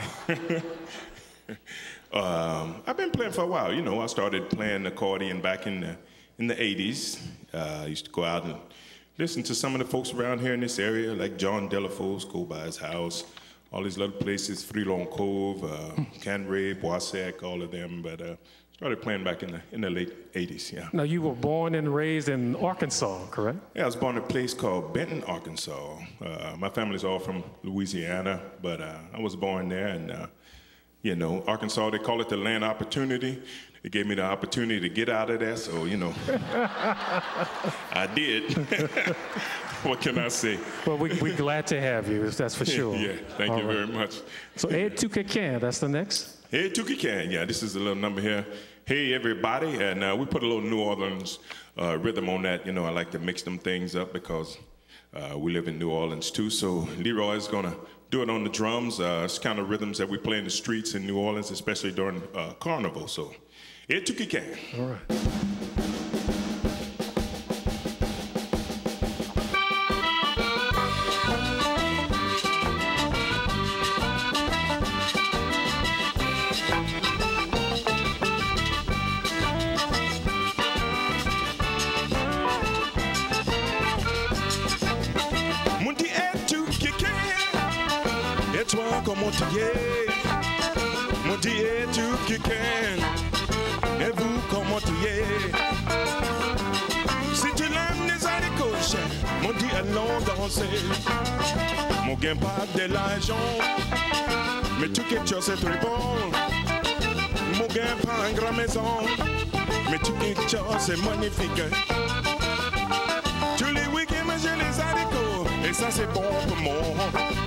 um, I've been playing for a while, you know. I started playing accordion back in the, in the eighties. Uh, I used to go out and listen to some of the folks around here in this area, like John Delafose, go by his house, all these little places, Freelon Cove, uh, Canray, Boissac, all of them, but uh, started playing back in the, in the late eighties, yeah. Now, you were born and raised in Arkansas, correct? Yeah, I was born in a place called Benton, Arkansas. Uh, my family's all from Louisiana, but uh, I was born there, and, uh, you know, Arkansas, they call it the land opportunity. It gave me the opportunity to get out of there, so, you know, I did. What can I say? Well, we, we're glad to have you, that's for sure. Yeah, thank all you right. very much. So, Ed Tukakan, that's the next? Hey, Tukakan, yeah, this is a little number here. Hey, everybody, and uh, we put a little New Orleans uh, rhythm on that. You know, I like to mix them things up because uh, we live in New Orleans, too. So Leroy is going to do it on the drums. Uh, it's kind of rhythms that we play in the streets in New Orleans, especially during uh, Carnival. So, hey, Tukakan. All right. Comment tu es? Mon Dieu, tu qui ken. Et vous, comment tu es? Si tu l'aimes, les haricots, mon Dieu, allons danser. Mon gain pas de l'argent, mais tout quelque chose c'est très bon. Mon gain pas une grande maison, mais tout quelque chose c'est magnifique. Tous les week-ends, j'ai les haricots, et ça c'est bon pour moi.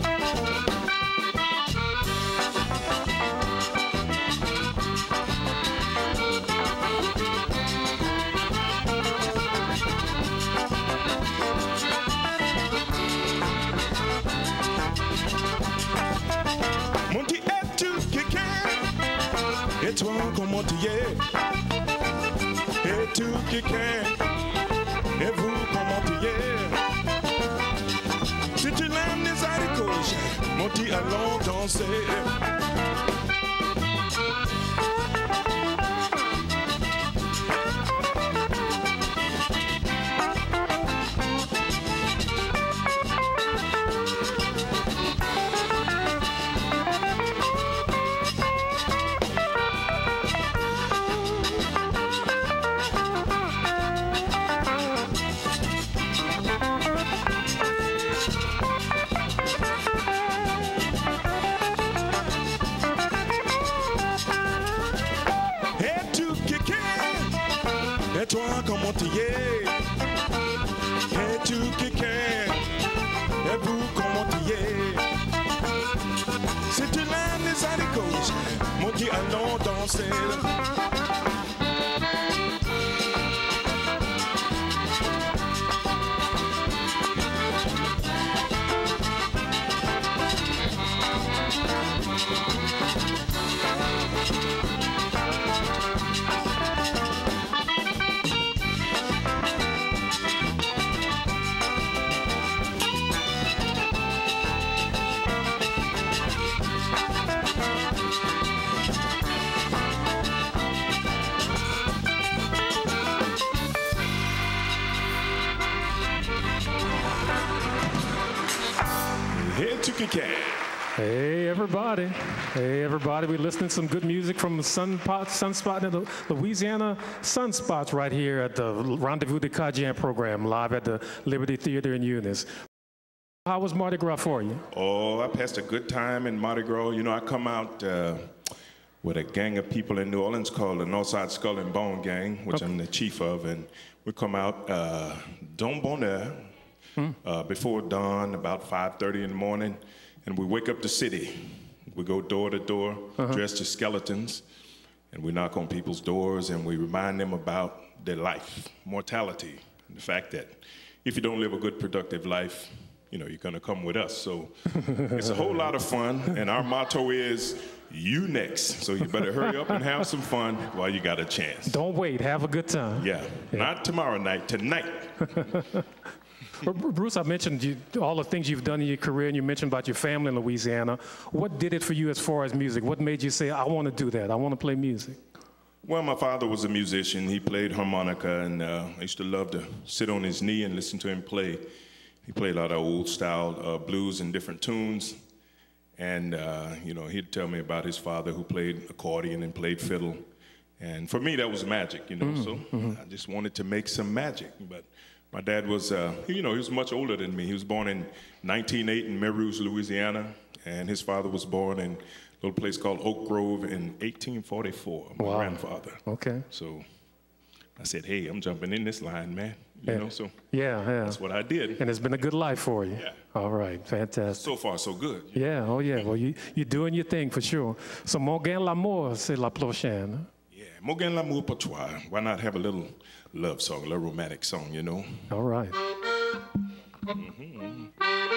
Et toi, comment tu es? Et tu qui es? Et vous, comment tu es? Si tu l'aimes, les haricots, mon petit, allons danser. Et toi, comment tu es? Et tu qui es? Et vous, comment tu es? Si tu l'aimes, ça les gauche, mon qui allons danser. Hey everybody, hey everybody, we're listening to some good music from Sunspot, Sunspot in the Louisiana Sunspots right here at the Rendezvous de Cajun program, live at the Liberty Theater in Eunice. How was Mardi Gras for you? Oh, I passed a good time in Mardi Gras. You know, I come out uh, with a gang of people in New Orleans called the Northside Skull and Bone Gang, which okay. I'm the chief of, and we come out uh, Don Bonheur hmm. uh, before dawn, about five thirty in the morning. And we wake up the city. We go door to door, uh-huh. dressed as skeletons, and we knock on people's doors and we remind them about their life, mortality, and the fact that if you don't live a good, productive life, you know, you're gonna come with us. So it's a whole lot of fun, and our motto is, you next. So you better hurry up and have some fun while you got a chance. Don't wait, have a good time. Yeah, yeah. Not tomorrow night, tonight. Bruce, I mentioned you, all the things you've done in your career, and you mentioned about your family in Louisiana. What did it for you as far as music? What made you say, I want to do that, I want to play music? Well, my father was a musician. He played harmonica, and uh, I used to love to sit on his knee and listen to him play. He played a lot of old-style uh, blues and different tunes. And, uh, you know, he'd tell me about his father who played accordion and played fiddle. And for me, that was magic, you know, mm-hmm. so mm-hmm. I just wanted to make some magic. But my dad was, uh, you know, he was much older than me. He was born in nineteen oh eight in Meruz, Louisiana, and his father was born in a little place called Oak Grove in eighteen forty-four, my wow. grandfather. Okay. So I said, hey, I'm jumping in this line, man. You yeah. know, so yeah, yeah. that's what I did. And it's been a good life for you. Yeah. All right, fantastic. So far, so good. Yeah, oh yeah, well, you, you're doing your thing for sure. So, Mon gain l'amour, c'est la prochaine. Yeah, Mon gain l'amour pour toi. Why not have a little love song, a little romantic song, you know? All right. Mm-hmm.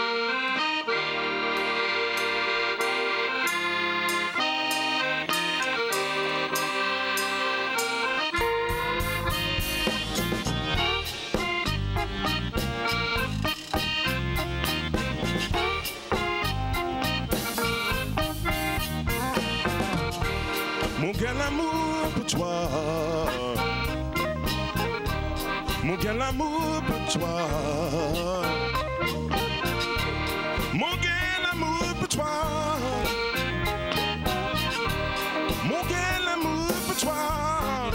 Mon gain l'amour pour toi. Mon gain l'amour pour toi. Mon gain l'amour pour toi. Mon gain l'amour pour toi.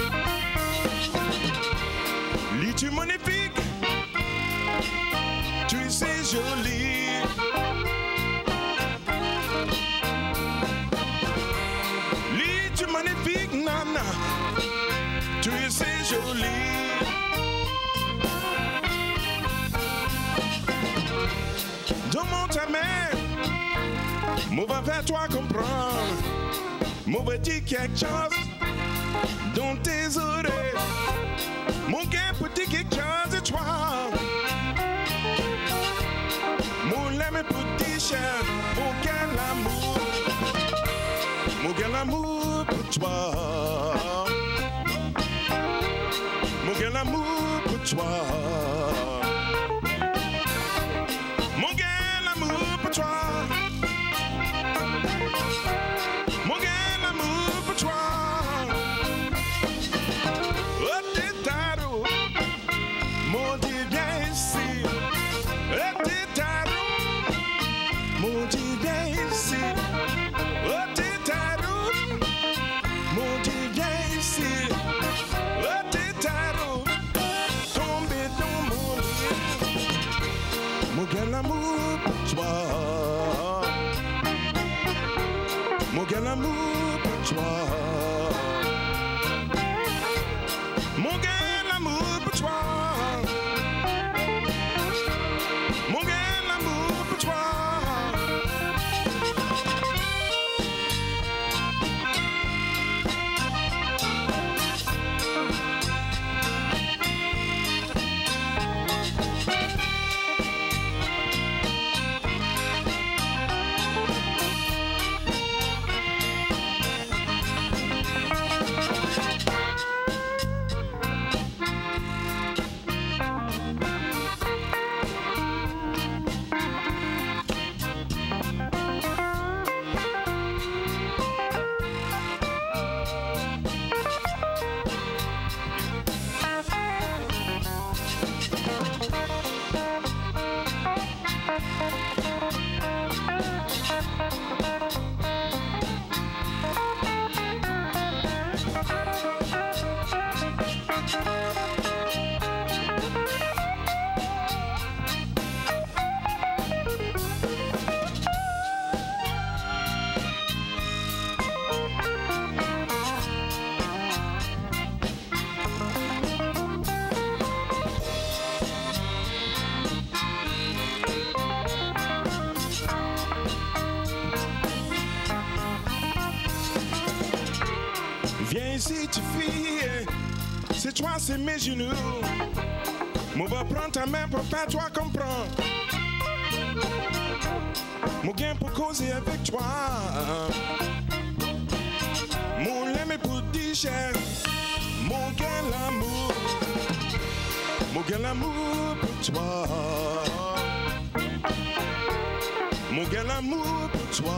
Lis-tu magnifique? Tu sais joli. Lis-tu magnifique, nana? Tu sais joli. Donne-moi ta main, moi va faire toi comprendre. Moi va dire quelque chose dans tes oreilles. Mon cœur pour dire quelque chose de toi. Mon l'aime pour dire cher, mon cœur l'amour. Mon cœur l'amour pour toi. Mon cœur l'amour pour toi. Mon gain l'amour pour toi. Oh, t'es taro, mon Dieu, viens ici. Oh, t'es taro, mon Dieu, viens ici. Oh, t'es taro, mon Dieu, viens ici. Oh, t'es taro, tombé dans toi c'est mes genoux. Moi va prendre ta main pour faire toi comprendre. Moi gain pour causer avec toi. Mon l'aime pour dire cher. Mon gain l'amour. Mon gain l'amour pour toi. Mon gain l'amour pour toi.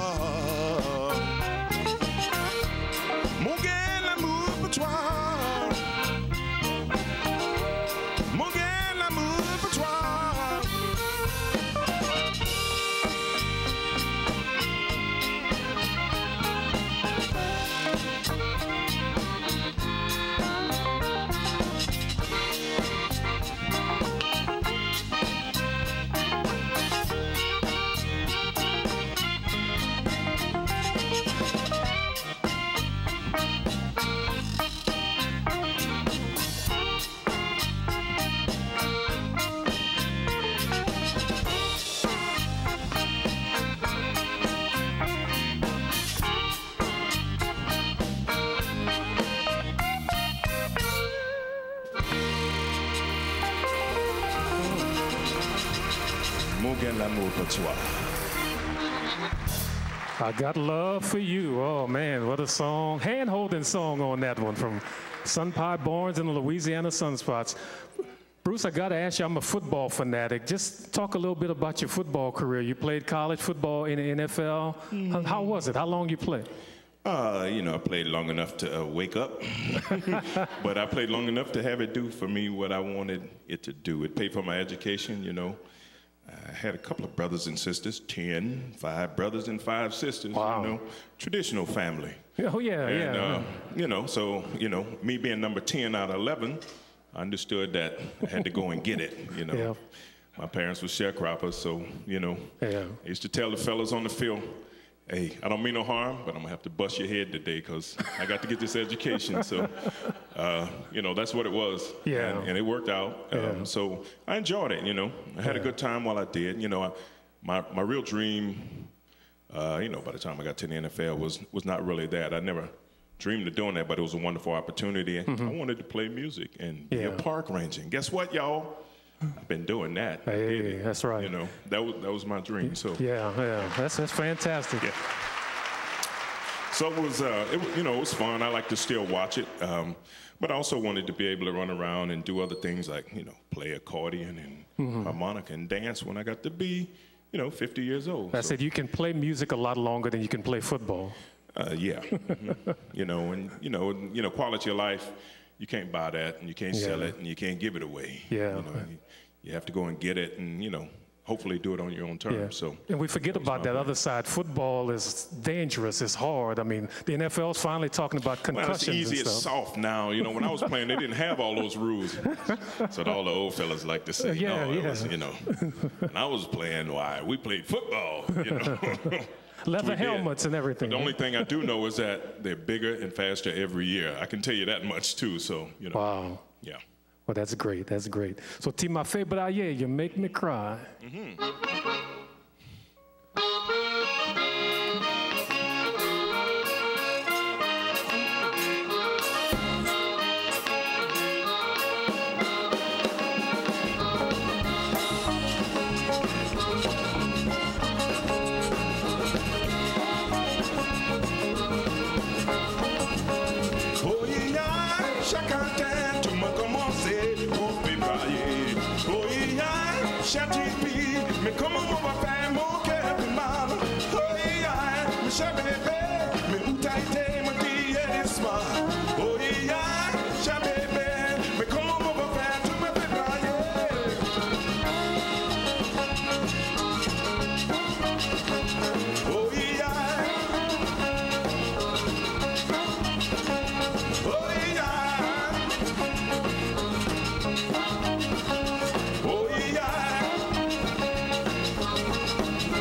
Mon gain l'amour pour toi. Mon gain l'amour pour toi. L'amour pour toi. I got love for you. Oh man, what a song. Hand-holding song on that one from Sun Pie Barnes and the Louisiana Sunspots. Bruce, I got to ask you, I'm a football fanatic. Just talk a little bit about your football career. You played college football in the N F L. Mm-hmm. how, how was it? How long you played? Uh, you know, I played long enough to uh, wake up, but I played long enough to have it do for me what I wanted it to do. It paid for my education, you know. I had a couple of brothers and sisters, ten, five brothers and five sisters, wow. you know, traditional family. Oh, yeah, and, yeah. Uh, you know, so, you know, me being number ten out of eleven, I understood that I had to go and get it, you know. Yeah. My parents were sharecroppers, so, you know, yeah. I used to tell the fellas on the field, hey, I don't mean no harm, but I'm gonna have to bust your head today because I got to get this education. So, uh, you know, that's what it was. Yeah. And, and it worked out. Yeah. Um, so I enjoyed it, you know. I had yeah. a good time while I did. You know, I, my, my real dream, uh, you know, by the time I got to the N F L was, was not really that. I never dreamed of doing that, but it was a wonderful opportunity. Mm-hmm. I wanted to play music and yeah. be a park ranger. And guess what, y'all? I've been doing that. Hey, that's right. You know, that was that was my dream. So yeah, yeah, that's that's fantastic. Yeah. So it was, uh, it, you know, it was fun. I like to still watch it, um, but I also wanted to be able to run around and do other things like, you know, play accordion and mm-hmm. harmonica and dance when I got to be, you know, fifty years old. I so. said you can play music a lot longer than you can play football. Uh, yeah, mm-hmm. you know, and you know, and, you know, quality of life. You can't buy that, and you can't yeah. sell it, and you can't give it away. Yeah. You know, you, you have to go and get it, and you know, hopefully do it on your own terms. Yeah. So. And we forget about that other side. Football is dangerous. It's hard. I mean, the N F L is finally talking about concussions well, it's easy. and stuff. It's soft now. You know, when I was playing, they didn't have all those rules. So all the old fellas like to say, yeah, no, yeah. it was, you know. And I was playing, why? We played football, you know. Leather helmets and everything. But the only thing I do know is that they're bigger and faster every year. I can tell you that much too. So you know. Wow. Yeah. Well, that's great. That's great. So, Tima Febraye, you make me cry. Mm-hmm. Mais comment on va faire mon cœur plus mal? Oh yeah, mais cher bébé, mais où t'as été mon petit soir? Oh yeah, cher bébé, mais comment on va faire? Tu me fais brailler. Oh yeah, oh yeah, oh yeah.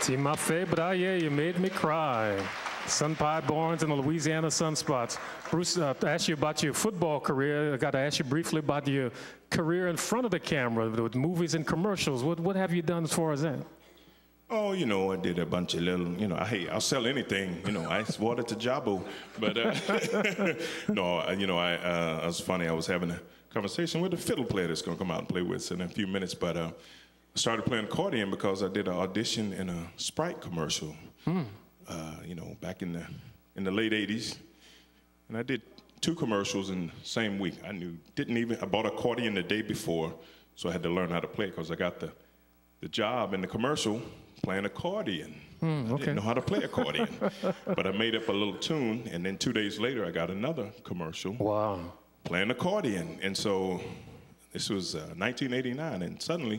Tu m'as fait brailler, you made me cry. Sun Pie Barnes and the Louisiana Sunspots. Bruce, uh, I asked you about your football career. I got to ask you briefly about your career in front of the camera with movies and commercials. What, what have you done as far as that? Oh, you know, I did a bunch of little, you know, hey, I'll sell anything, you know, ice water to Jabo. But, uh, no, uh, you know, I, uh, it was funny. I was having a conversation with a fiddle player that's going to come out and play with us in a few minutes. But uh, I started playing accordion because I did an audition in a Sprite commercial, hmm. uh, you know, back in the, in the late eighties. And I did two commercials in the same week. I knew, didn't even, I bought accordion the day before, so I had to learn how to play because I got the, the job in the commercial playing accordion. Mm, okay. I didn't know how to play accordion. But I made up a little tune, and then two days later, I got another commercial. Wow. Playing accordion. And so this was uh, nineteen eighty-nine, and suddenly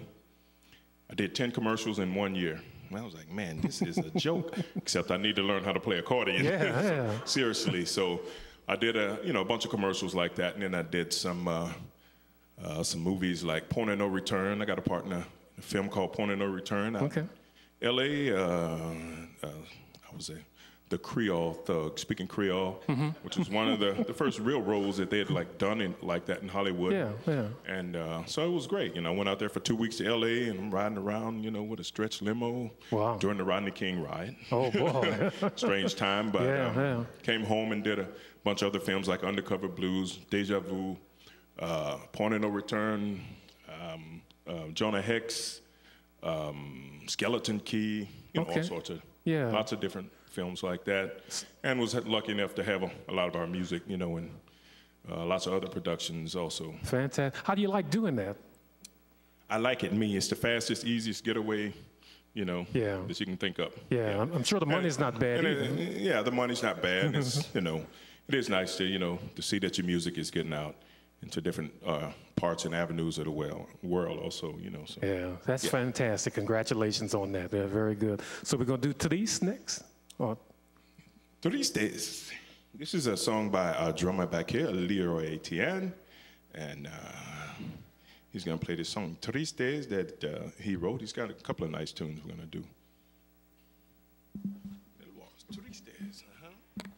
I did ten commercials in one year. And I was like, man, this is a joke, except I need to learn how to play accordion. Yeah, so, yeah. Seriously. So I did a, you know, a bunch of commercials like that, and then I did some, uh, uh, some movies like Point of No Return. I got a part in a, a film called Point of No Return. Okay. L A, uh, uh, I was a, the Creole thug, speaking Creole, mm-hmm. which was one of the, the first real roles that they had like done in, like that in Hollywood. Yeah, yeah. And uh, so it was great. You know, I went out there for two weeks to L A and I'm riding around, you know, with a stretch limo. Wow. During the Rodney King riot. Oh, boy. Strange time, but yeah, um, yeah. Came home and did a bunch of other films like Undercover Blues, Deja Vu, uh, Point of No Return, um, uh, Jonah Hex, um, Skeleton Key, you know, okay. all sorts of, yeah. lots of different films like that, and was lucky enough to have a, a lot of our music, you know, and uh, lots of other productions also. Fantastic. How do you like doing that? I like it, me. It's the fastest, easiest getaway, you know, yeah. that you can think of. Yeah, yeah. I'm sure the money's and, not bad either. It, yeah, the money's not bad. It's, you know, it is nice to, you know, to see that your music is getting out into different uh, parts and avenues of the world, world also, you know. So. Yeah, that's yeah. fantastic. Congratulations on that. They're very good. So we're going to do Therese next? Or? Therese, this, this is a song by a drummer back here, Leroy Etienne, and uh, he's going to play this song, Therese Days, that uh, he wrote. He's got a couple of nice tunes we're going to do. Therese Days, uh-huh.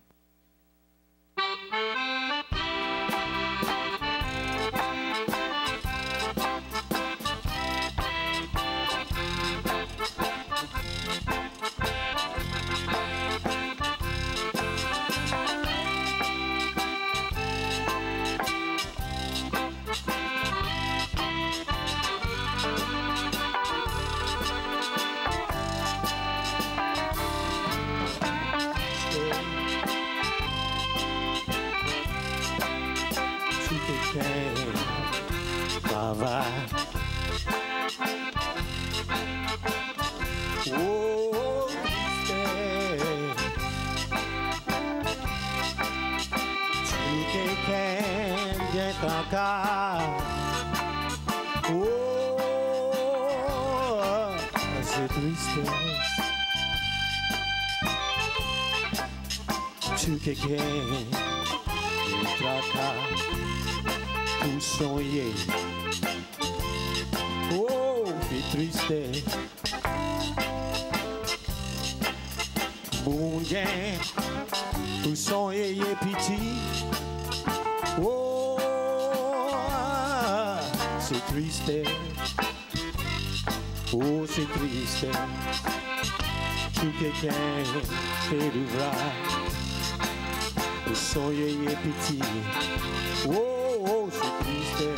Tu que quer vir pra cá, tu sonhei. Oh, que triste. Bungué, tu sonhei e petit. Oh, c'est triste. Oh, c'est triste. Tu que quer perdurar. O sonho é petit. Oh, oh, c'est triste.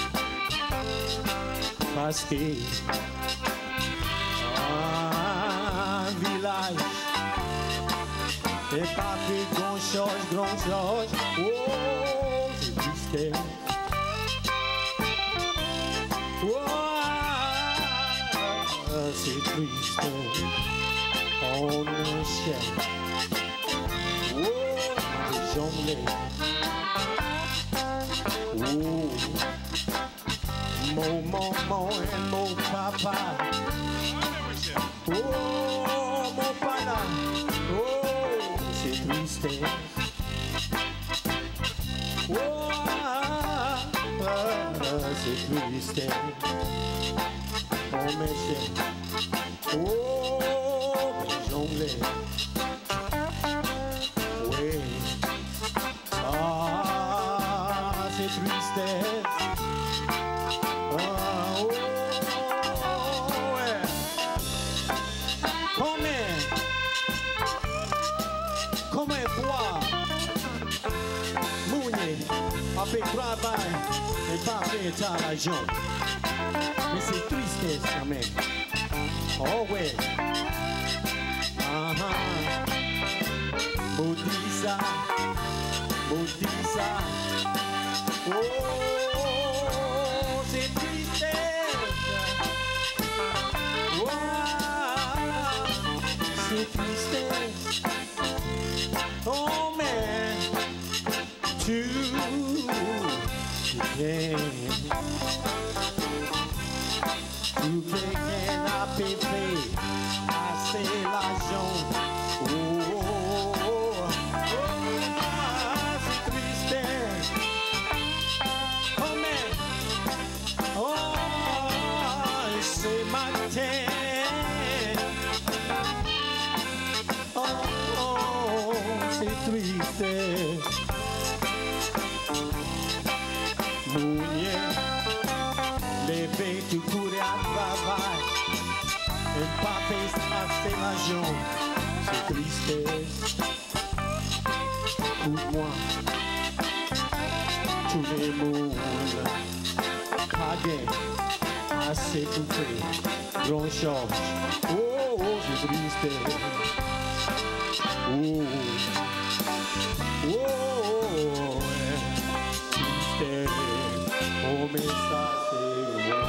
Parce que un village est pas fait grand chose, grand chose. Oh, c'est triste. Oh, c'est triste. On ne sait. Jonglei. Oh, mon maman et mon papa. Oh, mon pana. Oh, c'est triste. Oh, ah, c'est triste. Oh, monsieur. Oh, jongler. Oui. Ah, c'est tristesse. Ah, oh, ouais. Combien, combien fois, Mounier a fait travail et pas fait à l'argent. Mais c'est tristesse quand même. Oh ouais. Ah ah. Maudissa, maudissa. Oh, c'est tristesse. Wow, c'est tristesse. Oh mais tu viens. Tu viens à péper, assez l'argent. Oh, oh, oh, oh, ah, c'est tristesse. Oh, mais, oh, c'est matin. Oh, oh, c'est tristesse. Mounier. Levé, tu courais à travail et pas fait assez l'argent. C'est tristesse. Écoute-moi, tous les mondes cagués, assez bouffés, grand charge. Oh, oh, c'est tristesse. Oh, oh, oh, tristesse. Oh, mais ça, c'est vrai.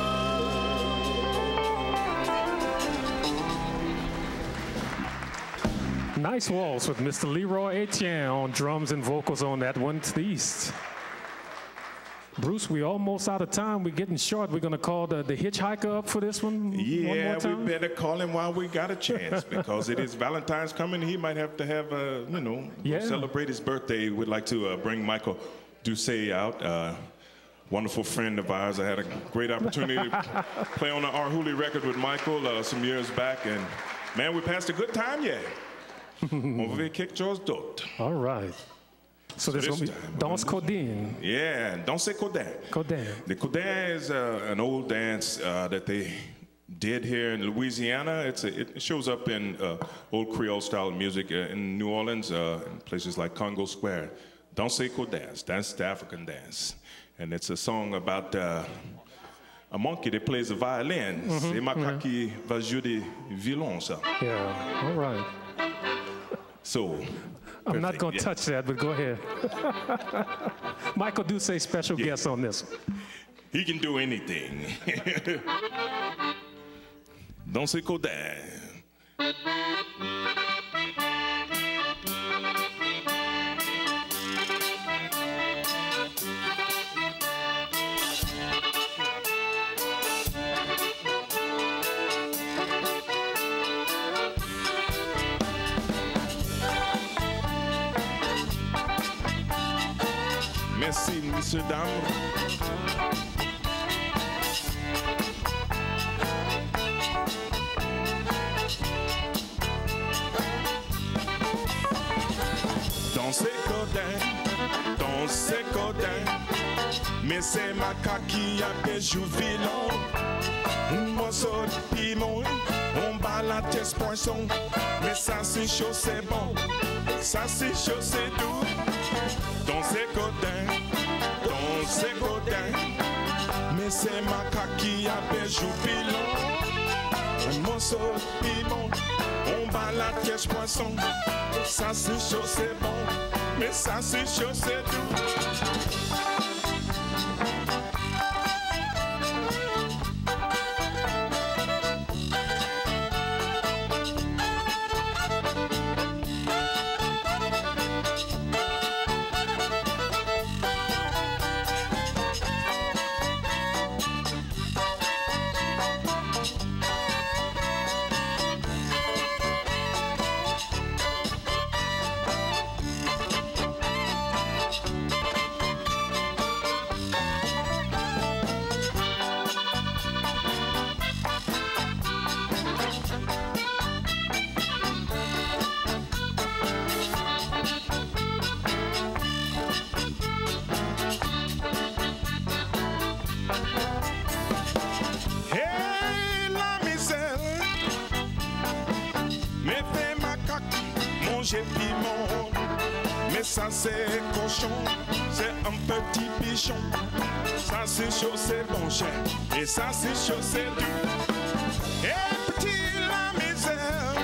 Nice waltz with Mister Leroy Etienne on drums and vocals on that one to the east. Bruce, we're almost out of time. We're getting short. We're going to call the, the hitchhiker up for this one. Yeah, one more time? we better call him while we got a chance because it is Valentine's coming. He might have to have, uh, you know, Yeah. celebrate his birthday. We'd like to uh, bring Michael Doucet out. Uh, wonderful friend of ours. I had a great opportunity to play on the R. Hooley record with Michael uh, some years back. And, man, we passed a good time yet. On va kick George d'autres. All right. So there's this going to be time, Danse Codine. Yeah, Danse Codin. Codin. The Codin is uh, an old dance uh, that they did here in Louisiana. It's a, it shows up in uh, old Creole style music uh, in New Orleans, uh, in places like Congo Square. Danse Codin, that's the African dance. And it's a song about uh, a monkey that plays the violin. C'est macaque qui va jouer du violon, ça. Yeah, all right. So, I'm not perfect, going to yeah. touch that, but go ahead. Michael Doucet, special Yeah. guest on this one. He can do anything. Danse Codin. Merci, messieurs, dames. Dans ces codins, dans ces codins, mais c'est ma qui a des joues violon. Un morceau de piment, on bat la tête poisson, mais ça c'est chaud, c'est bon, ça c'est chaud, c'est doux. Dans ces codins, dans ces codins, mais c'est ma qui a des joues violon. Un morceau de piment, on bat la tête poisson, ça c'est chaud, c'est bon, mais ça c'est chaud, c'est doux. manger piment. Mais ça c'est cochon, c'est un petit pichon. Ça c'est chaud, c'est bon cher. Et ça c'est chaud, c'est doux. Et petit la misère.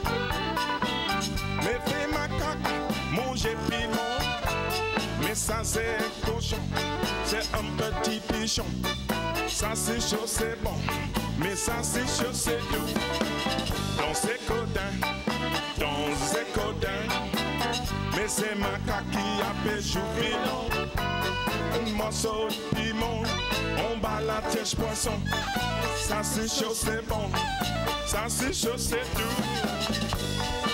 Mais fais ma caca, manger piment. Mais ça c'est cochon, c'est un petit pichon. Ça c'est chaud, c'est bon. Mais ça c'est chaud, c'est doux. Dans ces codins, dans ces codins. Mais c'est ma caca qui a péché pilon. Un morceau de piment, on bat la tèche poisson. Ça c'est chaud, c'est bon. Ça c'est chaud, c'est doux.